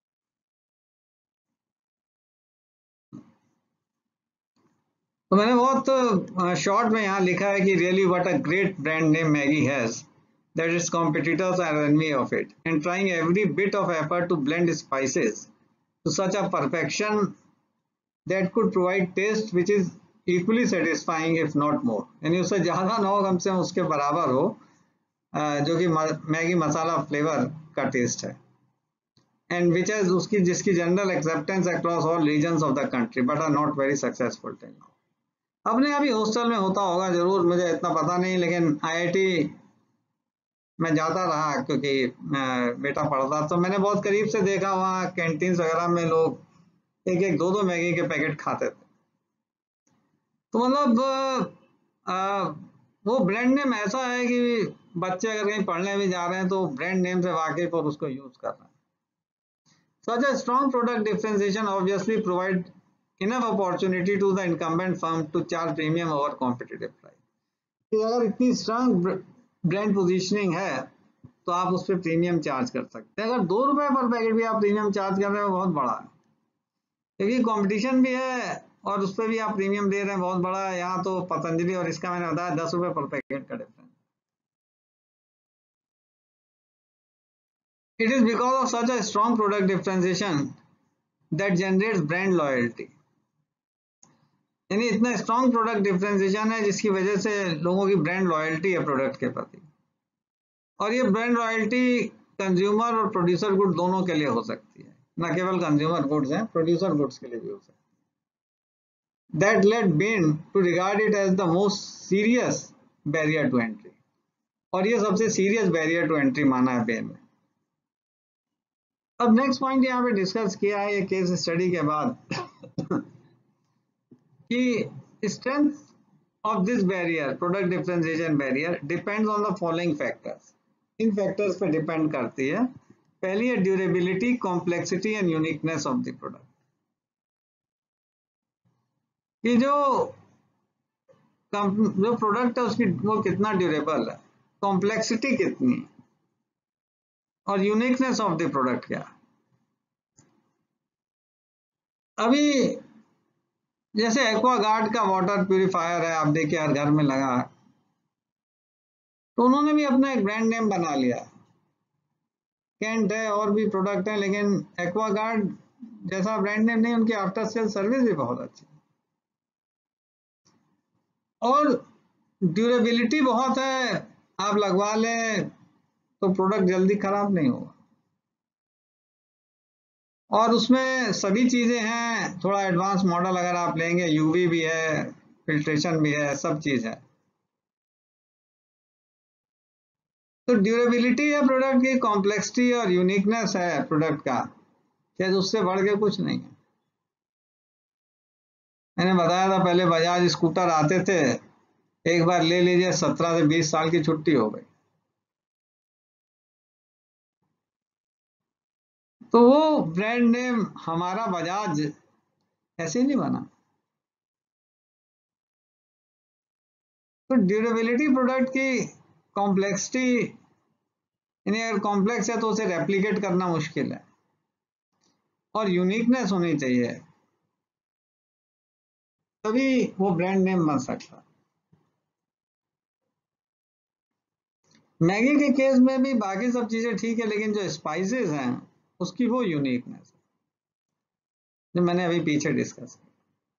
[SPEAKER 1] तो मैंने बहुत शॉर्ट में यहाँ लिखा है कि really what a great brand name Maggi has that its competitors are envy of it and trying every bit of effort to blend spices to such a perfection that could provide taste which is equally satisfying if not more, यानी उससे ज़्यादा ना हो, कम से कम उसके बराबर हो, जो कि मैगी मसाला फ्लेवर का टेस्ट है। एंड विच इज उसकी जिसकी general acceptance across all regions of the country but are not very successful till now. अपने अभी हॉस्टल में होता होगा जरूर, मुझे इतना पता नहीं, लेकिन आईआईटी में जाता रहा क्योंकि बेटा पढ़ता, तो मैंने बहुत करीब से देखा वहाँ कैंटीन वगैरह में लोग एक एक दो दो मैगी के पैकेट खाते थे। तो मतलब आ, वो ब्रांड नेम ऐसा है कि बच्चे अगर कहीं पढ़ने भी जा रहे हैं तो ब्रांड नेम से वाकिफ और उसको यूज कर रहे हैं। Such a strong product differentiation obviously provide enough opportunity to the incumbent firm to charge premium over competitive price. कि अगर इतनी स्ट्रांग ब्रांड पोजीशनिंग है तो आप उस पर प्रीमियम चार्ज कर सकते हैं। अगर दो रुपए पर पैकेट भी आप प्रीमियम चार्ज कर रहे हो बहुत बड़ा है, क्योंकि कंपटीशन भी है और उस पर भी आप प्रीमियम दे रहे हैं, बहुत बड़ा है। यहाँ तो पतंजलि और इसका मैंने बताया दस रुपए पर पैकेट का difference. It is because of such a strong product differentiation that generates brand loyalty. यानी इतना स्ट्रॉन्ग प्रोडक्ट डिफरेंशिएशन है जिसकी वजह से लोगों की ब्रांड लॉयल्टी है प्रोडक्ट के प्रति। और ये ब्रांड लॉयल्टी कंज्यूमर और प्रोड्यूसर गुड दोनों के लिए हो सकती है, न केवल कंज्यूमर गुड्स हैं, प्रोड्यूसर गुड्स के लिए भी हो सकती है। That led Bain to regard it as the most serious barrier to entry, और ये सबसे सीरियस बैरियर टू एंट्री माना है बेन ने। अब नेक्स्ट पॉइंट यहाँ पे डिस्कस किया है ये केस स्टडी के बाद कि strength of this barrier, product differentiation barrier, depends on the following factors. इन फैक्टर्स पे डिपेंड करती है। पहली है durability, complexity and uniqueness of the product. कि जो जो प्रोडक्ट है उसकी वो कितना ड्यूरेबल है, कॉम्प्लेक्सिटी कितनी है, और यूनिकनेस ऑफ द प्रोडक्ट क्या। अभी जैसे एक्वागार्ड का वाटर प्यूरिफायर है, आप देखिए हर घर में लगा है, तो उन्होंने भी अपना एक ब्रांड नेम बना लिया। कैंट है और भी प्रोडक्ट है, लेकिन एक्वागार्ड जैसा ब्रांड नेम नहीं, उनकी आफ्टर सेल सर्विस भी बहुत अच्छी और ड्यूरेबिलिटी बहुत है। आप लगवा लें तो प्रोडक्ट जल्दी खराब नहीं होगा, और उसमें सभी चीजें हैं। थोड़ा एडवांस मॉडल अगर आप लेंगे, यूवी भी है, फिल्ट्रेशन भी है, सब चीज है। तो ड्यूरेबिलिटी है प्रोडक्ट की, कॉम्प्लेक्सिटी और यूनिकनेस है प्रोडक्ट का, शायद उससे बढ़ के कुछ नहीं है। मैंने बताया था पहले बजाज स्कूटर आते थे, एक बार ले लीजिए सत्रह से बीस साल की छुट्टी हो गई। तो वो ब्रांड नेम हमारा बजाज ऐसे नहीं बना। तो ड्यूरेबिलिटी प्रोडक्ट की, कॉम्प्लेक्सिटी, यानी अगर कॉम्प्लेक्स है तो उसे रेप्लिकेट करना मुश्किल है, और यूनिकनेस होनी चाहिए, तभी वो ब्रांड नेम बन सकता। मैगी के केस में भी बाकी सब चीजें ठीक है, लेकिन जो स्पाइसेस हैं उसकी वो यूनिकनेस है जो मैंने अभी पीछे डिस्कस किया।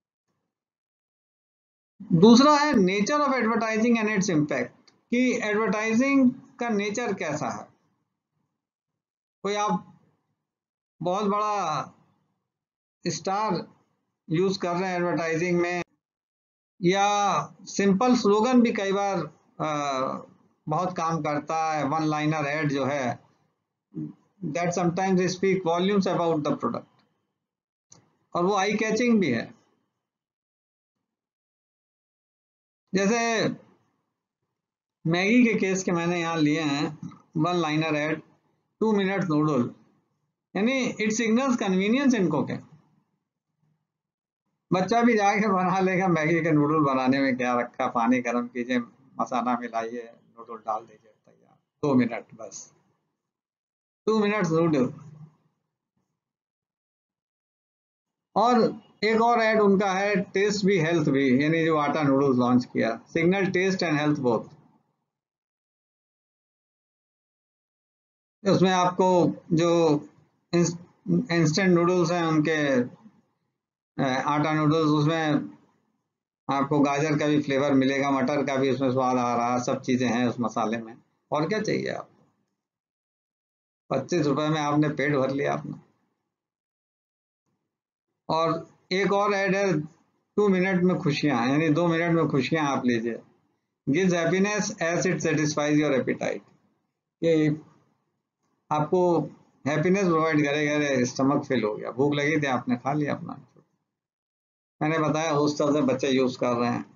[SPEAKER 1] दूसरा है nature of advertising and its impact, कि एडवर्टाइजिंग का नेचर कैसा है। कोई आप बहुत बड़ा स्टार यूज कर रहे हैं एडवर्टाइजिंग में, या सिंपल स्लोगन भी कई बार आ, बहुत काम करता है। वन लाइनर एड जो है, that sometimes speak volumes about the product, और वो आई कैचिंग भी है। जैसे मैगी के केस के मैंने यहाँ लिए हैं, one liner ad, two minute noodle, यानी it signals convenience in cooking. बच्चा भी जाके बना लेगा, मैगी के नूडल बनाने में क्या रखा, पानी गर्म कीजिए, मसाला मिलाइए, नूडल डाल दीजिए, तैयार, दो मिनट बस, टू मिनट्स नूडल। और एक और ऐड उनका है, टेस्ट भी हेल्थ भी, यानी जो आटा नूडल्स लॉन्च किया, signal taste and health both. उसमें आपको जो इंस्टेंट नूडल्स हैं उनके, आटा नूडल्स, उसमें आपको गाजर का भी फ्लेवर मिलेगा, मटर का भी उसमें स्वाद आ रहा है, सब चीजें हैं उस मसाले में। और क्या चाहिए आपको, पच्चीस रुपए में आपने पेट भर लिया अपना। और एक और ऐड है, टू मिनट में खुशियां, यानी दो मिनट में खुशियां आप लीजिए, gives happiness as it satisfies your appetite, ये आपको हैप्पीनेस प्रोवाइड करेगा, स्टमक फिल हो गया, भूख लगी थी आपने खा लिया अपना। मैंने बताया हॉस्टल से बच्चे यूज कर रहे हैं,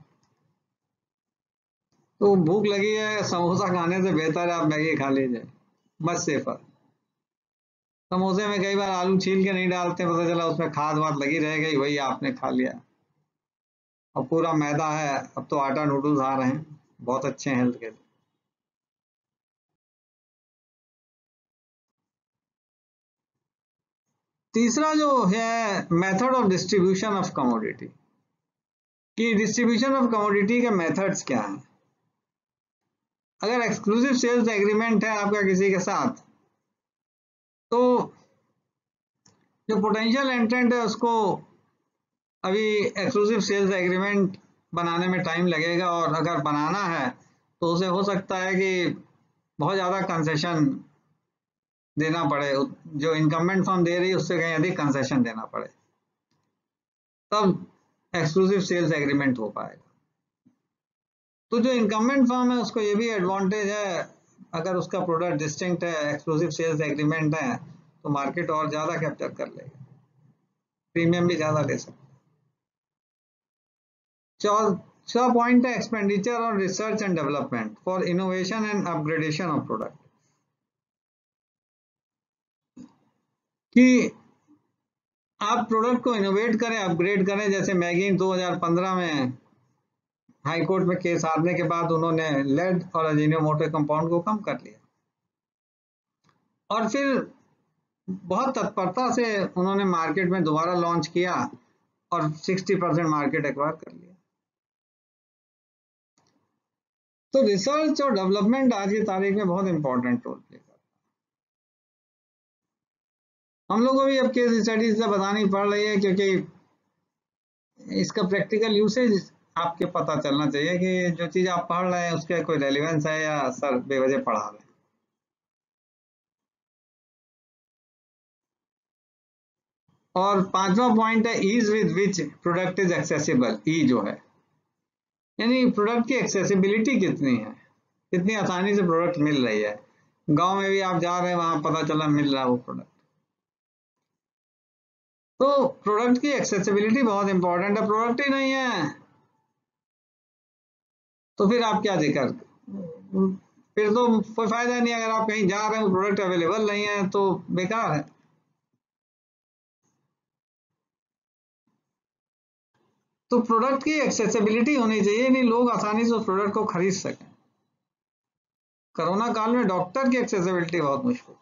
[SPEAKER 1] तो भूख लगी है, समोसा खाने से बेहतर है आप मैगी खा लीजिए, मच सेफर। समोसे में कई बार आलू छील के नहीं डालते, पता चला उसमें खाद वाद लगी रह गई, वही आपने खा लिया, और पूरा मैदा है। अब तो आटा नूडल्स आ रहे हैं, बहुत अच्छे हैं हेल्थ के लिए। तीसरा जो है method of distribution of commodity, कि डिस्ट्रीब्यूशन ऑफ कमोडिटी के मेथड्स क्या हैं। अगर एक्सक्लूसिव सेल्स एग्रीमेंट है आपका किसी के साथ, तो जो पोटेंशियल एंट्रेंट है उसको अभी एक्सक्लूसिव सेल्स एग्रीमेंट बनाने में टाइम लगेगा, और अगर बनाना है तो उसे हो सकता है कि बहुत ज़्यादा कंसेशन देना पड़े, जो इनकम्बेंट फर्म दे रही है उससे कहीं अधिक कंसेशन देना पड़े, तब एक्सक्लूसिव सेल्स एग्रीमेंट हो पाएगा। तो जो इनकम्बेंट फर्म है उसको ये भी एडवांटेज है, अगर उसका प्रोडक्ट डिस्टिंक्ट है, एक्सक्लूसिव सेल्स एग्रीमेंट है, तो मार्केट और ज़्यादा कैप्चर कर लेगा, प्रीमियम भी ज़्यादा ले सकता है। चौथा पॉइंट है expenditure on research and development for innovation and upgradation of product, कि आप प्रोडक्ट को इनोवेट करें, अपग्रेड करें। जैसे मैगी दो हज़ार पंद्रह में हाई कोर्ट में केस हारने के बाद उन्होंने लेड और अजीनोमोटो कंपाउंड को कम कर लिया, और फिर बहुत तत्परता से उन्होंने मार्केट में दोबारा लॉन्च किया और साठ परसेंट मार्केट एक्वायर कर लिया। तो रिसर्च और डेवलपमेंट आज की तारीख में बहुत इंपॉर्टेंट रोल प्ले करता है। हम लोगों को भी अब केस स्टडीज से बतानी पड़ रही है, क्योंकि इसका प्रैक्टिकल यूसेज आपके पता चलना चाहिए कि जो चीज आप पढ़ रहे हैं उसका कोई रेलिवेंस है या सर बेवजह पढ़ा रहे हैं। और पांचवा पॉइंट है ease with which product is accessible. ई जो है यानी प्रोडक्ट की एक्सेसिबिलिटी कितनी है, कितनी आसानी से प्रोडक्ट मिल रही है। गांव में भी आप जा रहे हैं, वहां पता चला मिल रहा है वो प्रोडक्ट। तो प्रोडक्ट की एक्सेसिबिलिटी बहुत इंपॉर्टेंट है। प्रोडक्ट ही नहीं है तो फिर आप क्या जिक्र, फिर तो कोई फायदा नहीं। अगर आप कहीं जा रहे हैं प्रोडक्ट अवेलेबल नहीं है तो बेकार है। तो प्रोडक्ट की एक्सेसिबिलिटी होनी चाहिए, नहीं लोग आसानी से उस प्रोडक्ट को खरीद सकें। कोरोना काल में डॉक्टर की एक्सेसिबिलिटी बहुत मुश्किल,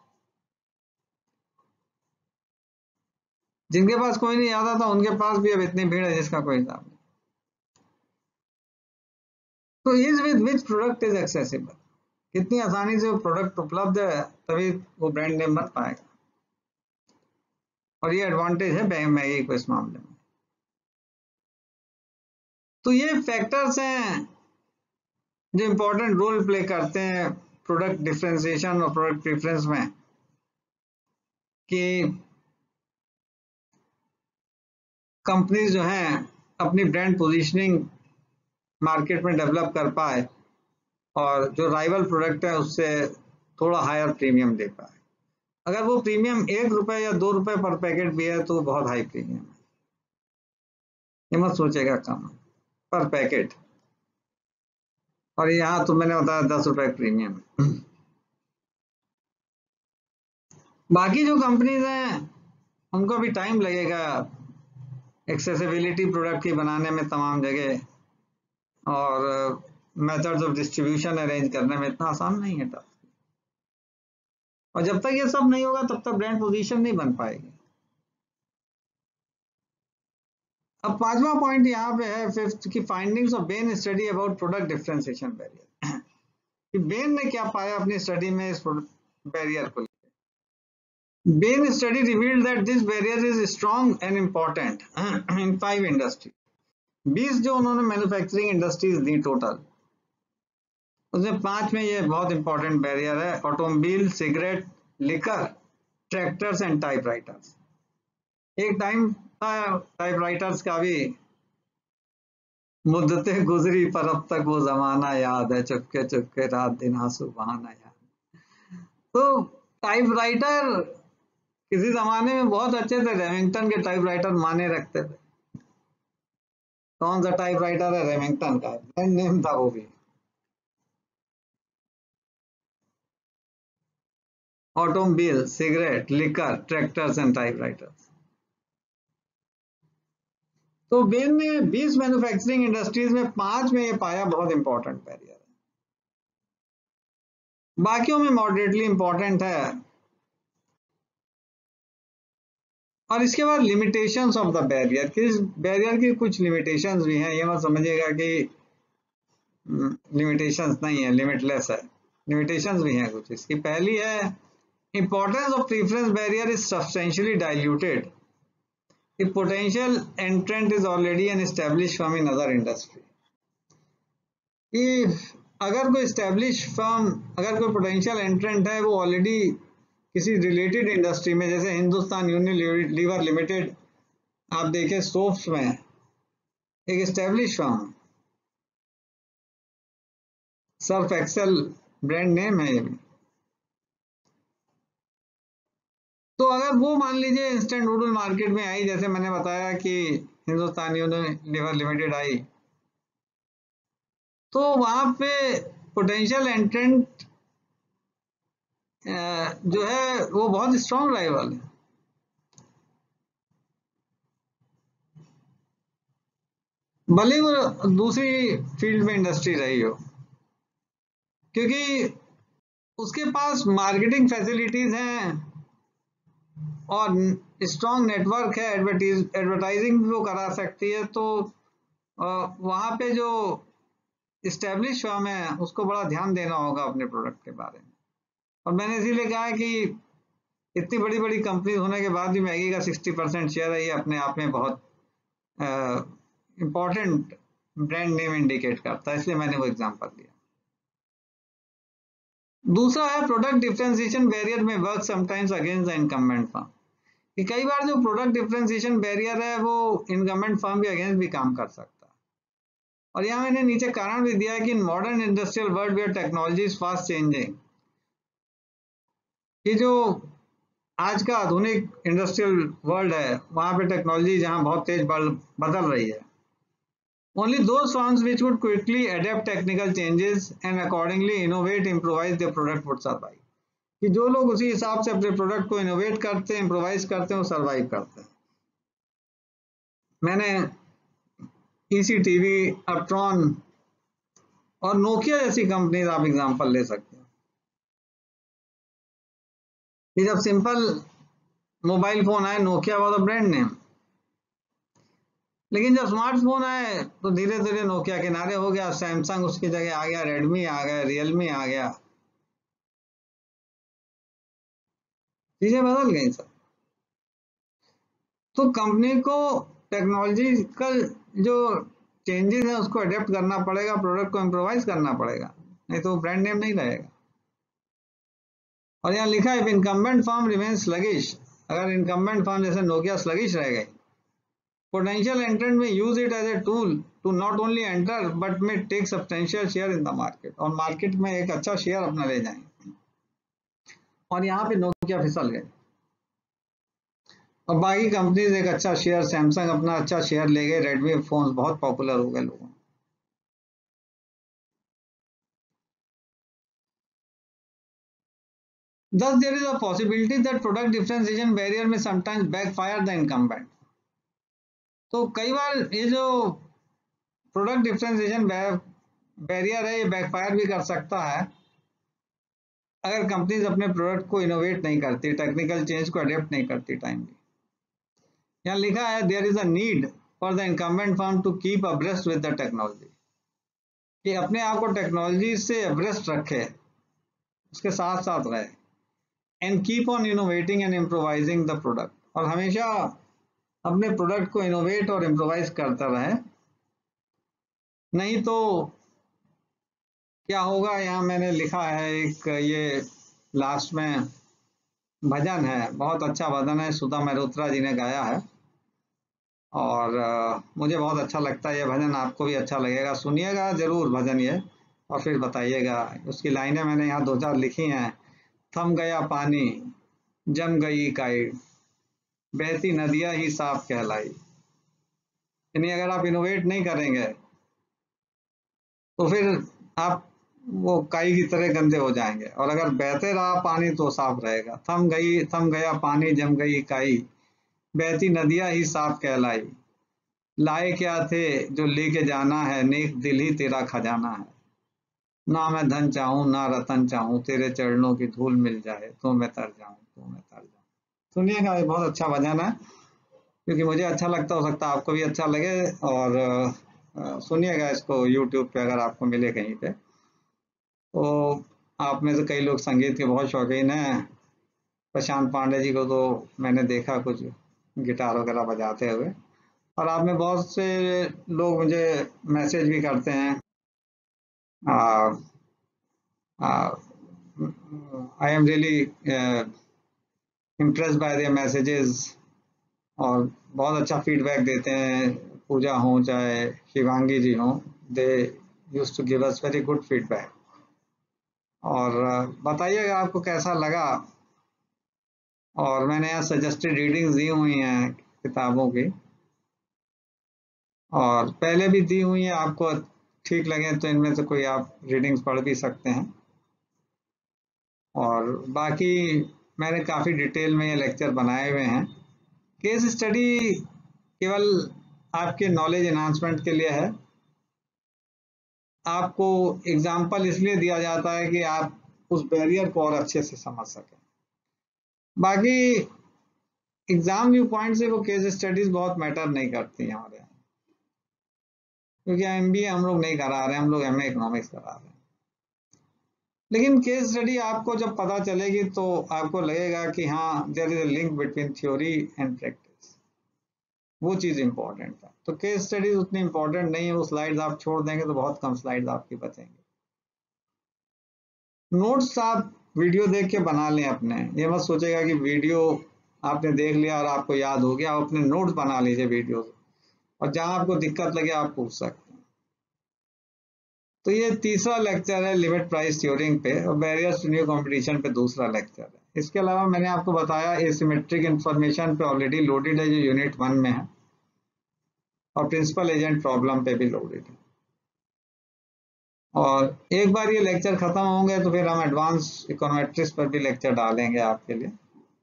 [SPEAKER 1] जिनके पास कोई नहीं आता था उनके पास भी अब इतनी भीड़ है जिसका कोई हिसाब नहीं। तो ease with which product is accessible, कितनी आसानी से वो प्रोडक्ट उपलब्ध है, तभी वो ब्रांड नेम बन पाएगा। और ये एडवांटेज है मैगी को इस मामले में। तो ये फैक्टर्स हैं जो इंपॉर्टेंट रोल प्ले करते हैं प्रोडक्ट डिफरेंशिएशन और प्रोडक्ट प्रेफरेंस में, कि कंपनीज जो हैं अपनी ब्रांड पोजीशनिंग मार्केट में डेवलप कर पाए और जो राइवल प्रोडक्ट है उससे थोड़ा हायर प्रीमियम दे पाए। अगर वो प्रीमियम एक रुपए या दो रुपए पर पैकेट भी है तो बहुत हाई प्रीमियम है, ये मत सोचेगा कम पर पैकेट। और यहाँ तो मैंने बताया दस रुपए प्रीमियम। बाकी जो कंपनीज हैं उनको भी टाइम लगेगा एक्सेसिबिलिटी प्रोडक्ट की बनाने में तमाम जगह, और मेथड्स ऑफ डिस्ट्रीब्यूशन अरेंज करने में इतना आसान नहीं है टास्क। और जब तक ये सब नहीं होगा तब तक ब्रांड पोजीशन नहीं बन पाएगी। अब पांचवा पॉइंट यहाँ पे है फिफ्थ की findings of Bain study about product differentiation barrier, कि बेन ने क्या पाया अपनी स्टडी में इस बैरियर को। Bain study revealed that this barrier is strong and important in five industry. बीस जो उन्होंने मैन्युफैक्चरिंग इंडस्ट्रीज दी टोटल, उसमें पांच में ये बहुत इंपॉर्टेंट बैरियर है: automobile, cigarette, liquor, tractors and typewriters. एक टाइम था टाइपराइटर्स का भी, मुद्दतें गुजरी पर अब तक वो जमाना याद है, चुपके चुपके रात दिन आंसू बहाना याद। तो टाइपराइटर किसी जमाने में बहुत अच्छे थे, रेमिंगटन के टाइपराइटर माने रखते थे। कौन सा टाइपराइटर है? रेमिंगटन का, ब्रांड नेम था वो भी। Automobile, cigarette, liquor, tractors and typewriters. तो बेन ने बीस मैन्युफैक्चरिंग इंडस्ट्रीज में पांच में ये पाया बहुत इंपॉर्टेंट बैरियर है, बाकियों में मॉडरेटली इंपॉर्टेंट है। और इसके बाद लिमिटेशंस ऑफ द बैरियर, किस बैरियर की कुछ लिमिटेशंस भी हैं, ये मत समझिएगा कि लिमिटेशंस नहीं है, लिमिटलेस है, लिमिटेशंस भी हैं कुछ। इसकी पहली है importance of preference barrier is substantially diluted if potential entrant is already an established firm in other industry। if अगर कोई established firm, अगर कोई potential entrant है वो ऑलरेडी किसी रिलेटेड इंडस्ट्री में, जैसे हिंदुस्तान यूनिलीवर लिमिटेड आप देखें सोप्स में एक establish firm, Surf Excel brand name है ये भी, तो अगर वो मान लीजिए इंस्टेंट नूडल मार्केट में आई, जैसे मैंने बताया कि हिंदुस्तान यूनिलीवर लिमिटेड आई, तो वहां पे पोटेंशियल एंट्रेंट जो है वो बहुत स्ट्रॉन्ग राइवल है। भले वो दूसरी फील्ड में इंडस्ट्री रही हो, क्योंकि उसके पास मार्केटिंग फैसिलिटीज हैं और स्ट्रॉन्ग नेटवर्क है, एडवर्टीज एडवर्टाइजिंग भी वो करा सकती है, तो वहाँ पे जो इस्टेब्लिश फर्म है उसको बड़ा ध्यान देना होगा अपने प्रोडक्ट के बारे में। और मैंने इसीलिए कहा है कि इतनी बड़ी बड़ी कंपनी होने के बाद भी मैगी का सिक्सटी परसेंट शेयर है, ये अपने आप में बहुत इम्पोर्टेंट ब्रांड नेम इंडिकेट करता है, इसलिए मैंने वो एग्जांपल दिया। दूसरा है प्रोडक्ट डिफरेंशिएशन बैरियर में work sometimes against the incumbent firm, कि कई बार जो प्रोडक्ट डिफरेंशिएशन बैरियर है वो इनकम्बेंट फर्म के अगेंस्ट भी काम कर सकता है। और यहाँ मैंने नीचे कारण भी दिया है कि in modern industrial world where technology is fast changing, ये जो आज का आधुनिक इंडस्ट्रियल वर्ल्ड है वहाँ पे टेक्नोलॉजी जहाँ बहुत तेज बदल रही है, only those firms which would quickly adapt technical changes and accordingly innovate, improvise their product would survive। कि जो लोग उसी हिसाब से अपने प्रोडक्ट को इनोवेट करते हैं, इम्प्रोवाइज करते हैं, वो सर्वाइव करते हैं। मैंने ईसी टीवी, अपट्रॉन और नोकिया जैसी कंपनीज आप एग्जांपल ले सकते हैं कि जब सिंपल मोबाइल फोन आए, Nokia was the brand name, लेकिन जब स्मार्टफोन आए तो धीरे धीरे नोकिया किनारे हो गया, सैमसंग उसकी जगह आ गया, रेडमी आ गया, रियलमी आ गया, चीजें बदल गई सब। तो कंपनी को टेक्नोलॉजिकल जो चेंजेस है उसको अडेप्ट करना पड़ेगा, प्रोडक्ट को इम्प्रोवाइज करना पड़ेगा, नहीं तो ब्रांड नेम नहीं रहेगा। और यहाँ लिखा है इनकम्बेंट फर्म रिमेन स्लगिश, अगर इनकम्बेंट फर्म जैसे नोकिया स्लगिश रह गई, potential entrant may use it as a tool to not only enter but may take substantial share in the market, और मार्केट में एक अच्छा शेयर अपना ले जाएंगे। और यहाँ पे नोकिया फिसल गए और बाकी कंपनीज एक अच्छा शेयर, सैमसंग अपना अच्छा शेयर ले गए, रेडमी फोन्स बहुत पॉपुलर हो गए लोगों में। Thus there is a possibility that product differentiation barrier may sometimes backfire the incumbent। तो कई बार ये जो प्रोडक्ट डिफरेंशिएशन बैरियर है ये बैकफायर भी कर सकता है अगर कंपनीज अपने प्रोडक्ट को इनोवेट नहीं करती, टेक्निकल चेंज को अडेप्ट नहीं करती टाइमली। यहाँ लिखा है there is a need for the incumbent firm to keep abreast with the technology, कि अपने आप को टेक्नोलॉजी से अब्रेस्ट रखे, उसके साथ साथ रहे, and keep on innovating and improvising the product, और हमेशा अपने प्रोडक्ट को इनोवेट और इम्प्रोवाइज करता रहे, नहीं तो क्या होगा। यहाँ मैंने लिखा है एक, ये लास्ट में भजन है, बहुत अच्छा भजन है, सुधा मल्होत्रा जी ने गाया है और आ, मुझे बहुत अच्छा लगता है ये भजन, आपको भी अच्छा लगेगा, सुनिएगा जरूर भजन ये और फिर बताइएगा। उसकी लाइनें मैंने यहाँ दो चार लिखी हैं। थम गया पानी, जम गई काई, बहती नदियाँ ही साफ कहलाई, यानी अगर आप इनोवेट नहीं करेंगे तो फिर आप वो काई की तरह गंदे हो जाएंगे, और अगर बहते रहा पानी तो साफ रहेगा। थम गई थम गया पानी, जम गई काई, बहती नदियाँ ही साफ कहलाई, लाए क्या थे जो लेके जाना है, नेक दिल ही तेरा खजाना है, ना मैं धन चाहूं ना रतन चाहूं, तेरे चरणों की धूल मिल जाए तो मैं तर जाऊं तो मैं तर जाऊं। सुनिएगा, ये बहुत अच्छा भजन है क्योंकि मुझे अच्छा लगता, हो सकता है आपको भी अच्छा लगे। और अ, सुनिएगा इसको यूट्यूब पे अगर आपको मिले कहीं पे। तो आप में से कई लोग संगीत के बहुत शौकीन हैं। प्रशांत पांडे जी को तो मैंने देखा कुछ गिटार वगैरह बजाते हुए। और आप में बहुत से लोग मुझे मैसेज भी करते हैं। I am really impressed by their messages, और बहुत अच्छा फीडबैक देते हैं। पूजा हो चाहे शिवांगी जी हो, they used to give us very good feedback. और अ, बताइएगा आपको कैसा लगा। और मैंने यहाँ सजेस्टेड रीडिंग्स दी हुई हैं किताबों की, और पहले भी दी हुई हैं। आपको ठीक लगे तो इनमें से कोई आप रीडिंग्स पढ़ भी सकते हैं। और बाकी मैंने काफ़ी डिटेल में ये लेक्चर बनाए हुए हैं। केस स्टडी केवल आपके नॉलेज एनहांसमेंट के लिए है। आपको एग्जाम्पल इसलिए दिया जाता है कि आप उस बैरियर को और अच्छे से समझ सकें। बाकी एग्जाम व्यू पॉइंट से वो केस स्टडीज बहुत मैटर नहीं करती हैं हमारे यहाँ, क्योंकि एमबीए हम लोग नहीं करा रहे हैं, हम लोग एमए इकोनॉमिक्स करा रहे हैं। लेकिन केस स्टडी आपको जब पता चलेगी तो आपको लगेगा कि हाँ, there is a link between theory and practice. वो चीज़ इंपॉर्टेंट है। तो केस स्टडीज उतनी इंपॉर्टेंट नहीं है। वो स्लाइड्स आप छोड़ देंगे तो बहुत कम स्लाइड्स आपकी बचेंगे। नोट्स आप वीडियो देख के बना लें अपने। ये मत सोचेगा कि वीडियो आपने देख लिया और आपको याद हो गया। आप अपने नोट्स बना लीजिए वीडियो, और जहां आपको दिक्कत लगे आप पूछ सकते हैं। तो ये तीसरा लेक्चर है लिमिट प्राइस ट्यूरिंग पे, और बैरियर्स टू न्यू कंपटीशन पे दूसरा लेक्चर है। इसके अलावा मैंने आपको बताया एसिमेट्रिक इंफॉर्मेशन पे ऑलरेडी लोडेड है, जो यूनिट वन में है, और प्रिंसिपल एजेंट प्रॉब्लम पे भी लोडेड है। और एक बार ये लेक्चर खत्म होंगे तो फिर हम एडवांस इकोनोमेट्रिक्स पर भी लेक्चर डालेंगे आपके लिए।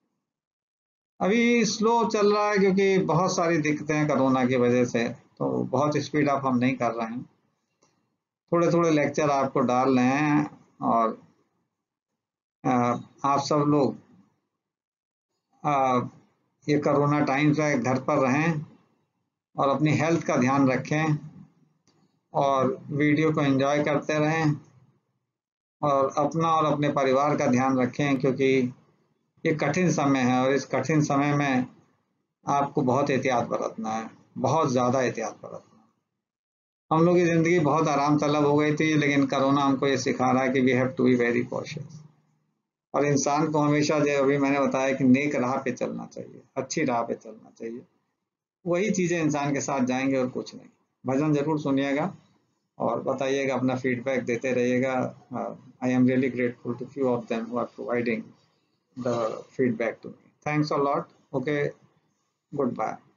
[SPEAKER 1] अभी स्लो चल रहा है क्योंकि बहुत सारी दिक्कतें हैं कोरोना की वजह से, तो बहुत स्पीड अप हम नहीं कर रहे हैं। थोड़े थोड़े लेक्चर आपको डाल रहे हैं। और आ, आप सब लोग आ, ये कोरोना टाइम से घर पर रहें और अपनी हेल्थ का ध्यान रखें, और वीडियो को एंजॉय करते रहें, और अपना और अपने परिवार का ध्यान रखें, क्योंकि ये कठिन समय है और इस कठिन समय में आपको बहुत एहतियात बरतना है, बहुत ज़्यादा एहतियात बरतना है। हम लोग की ज़िंदगी बहुत आराम तलब हो गई थी, लेकिन कोरोना हमको ये सिखा रहा है कि we have to be very cautious. और इंसान को हमेशा, जो अभी मैंने बताया, कि नेक राह पे चलना चाहिए, अच्छी राह पे चलना चाहिए। वही चीज़ें इंसान के साथ जाएंगे और कुछ नहीं। भजन जरूर सुनिएगा और बताइएगा, अपना फीडबैक देते रहिएगा। I am really grateful to few of them who are providing the feedback to me. Thanks a lot. Okay, good bye.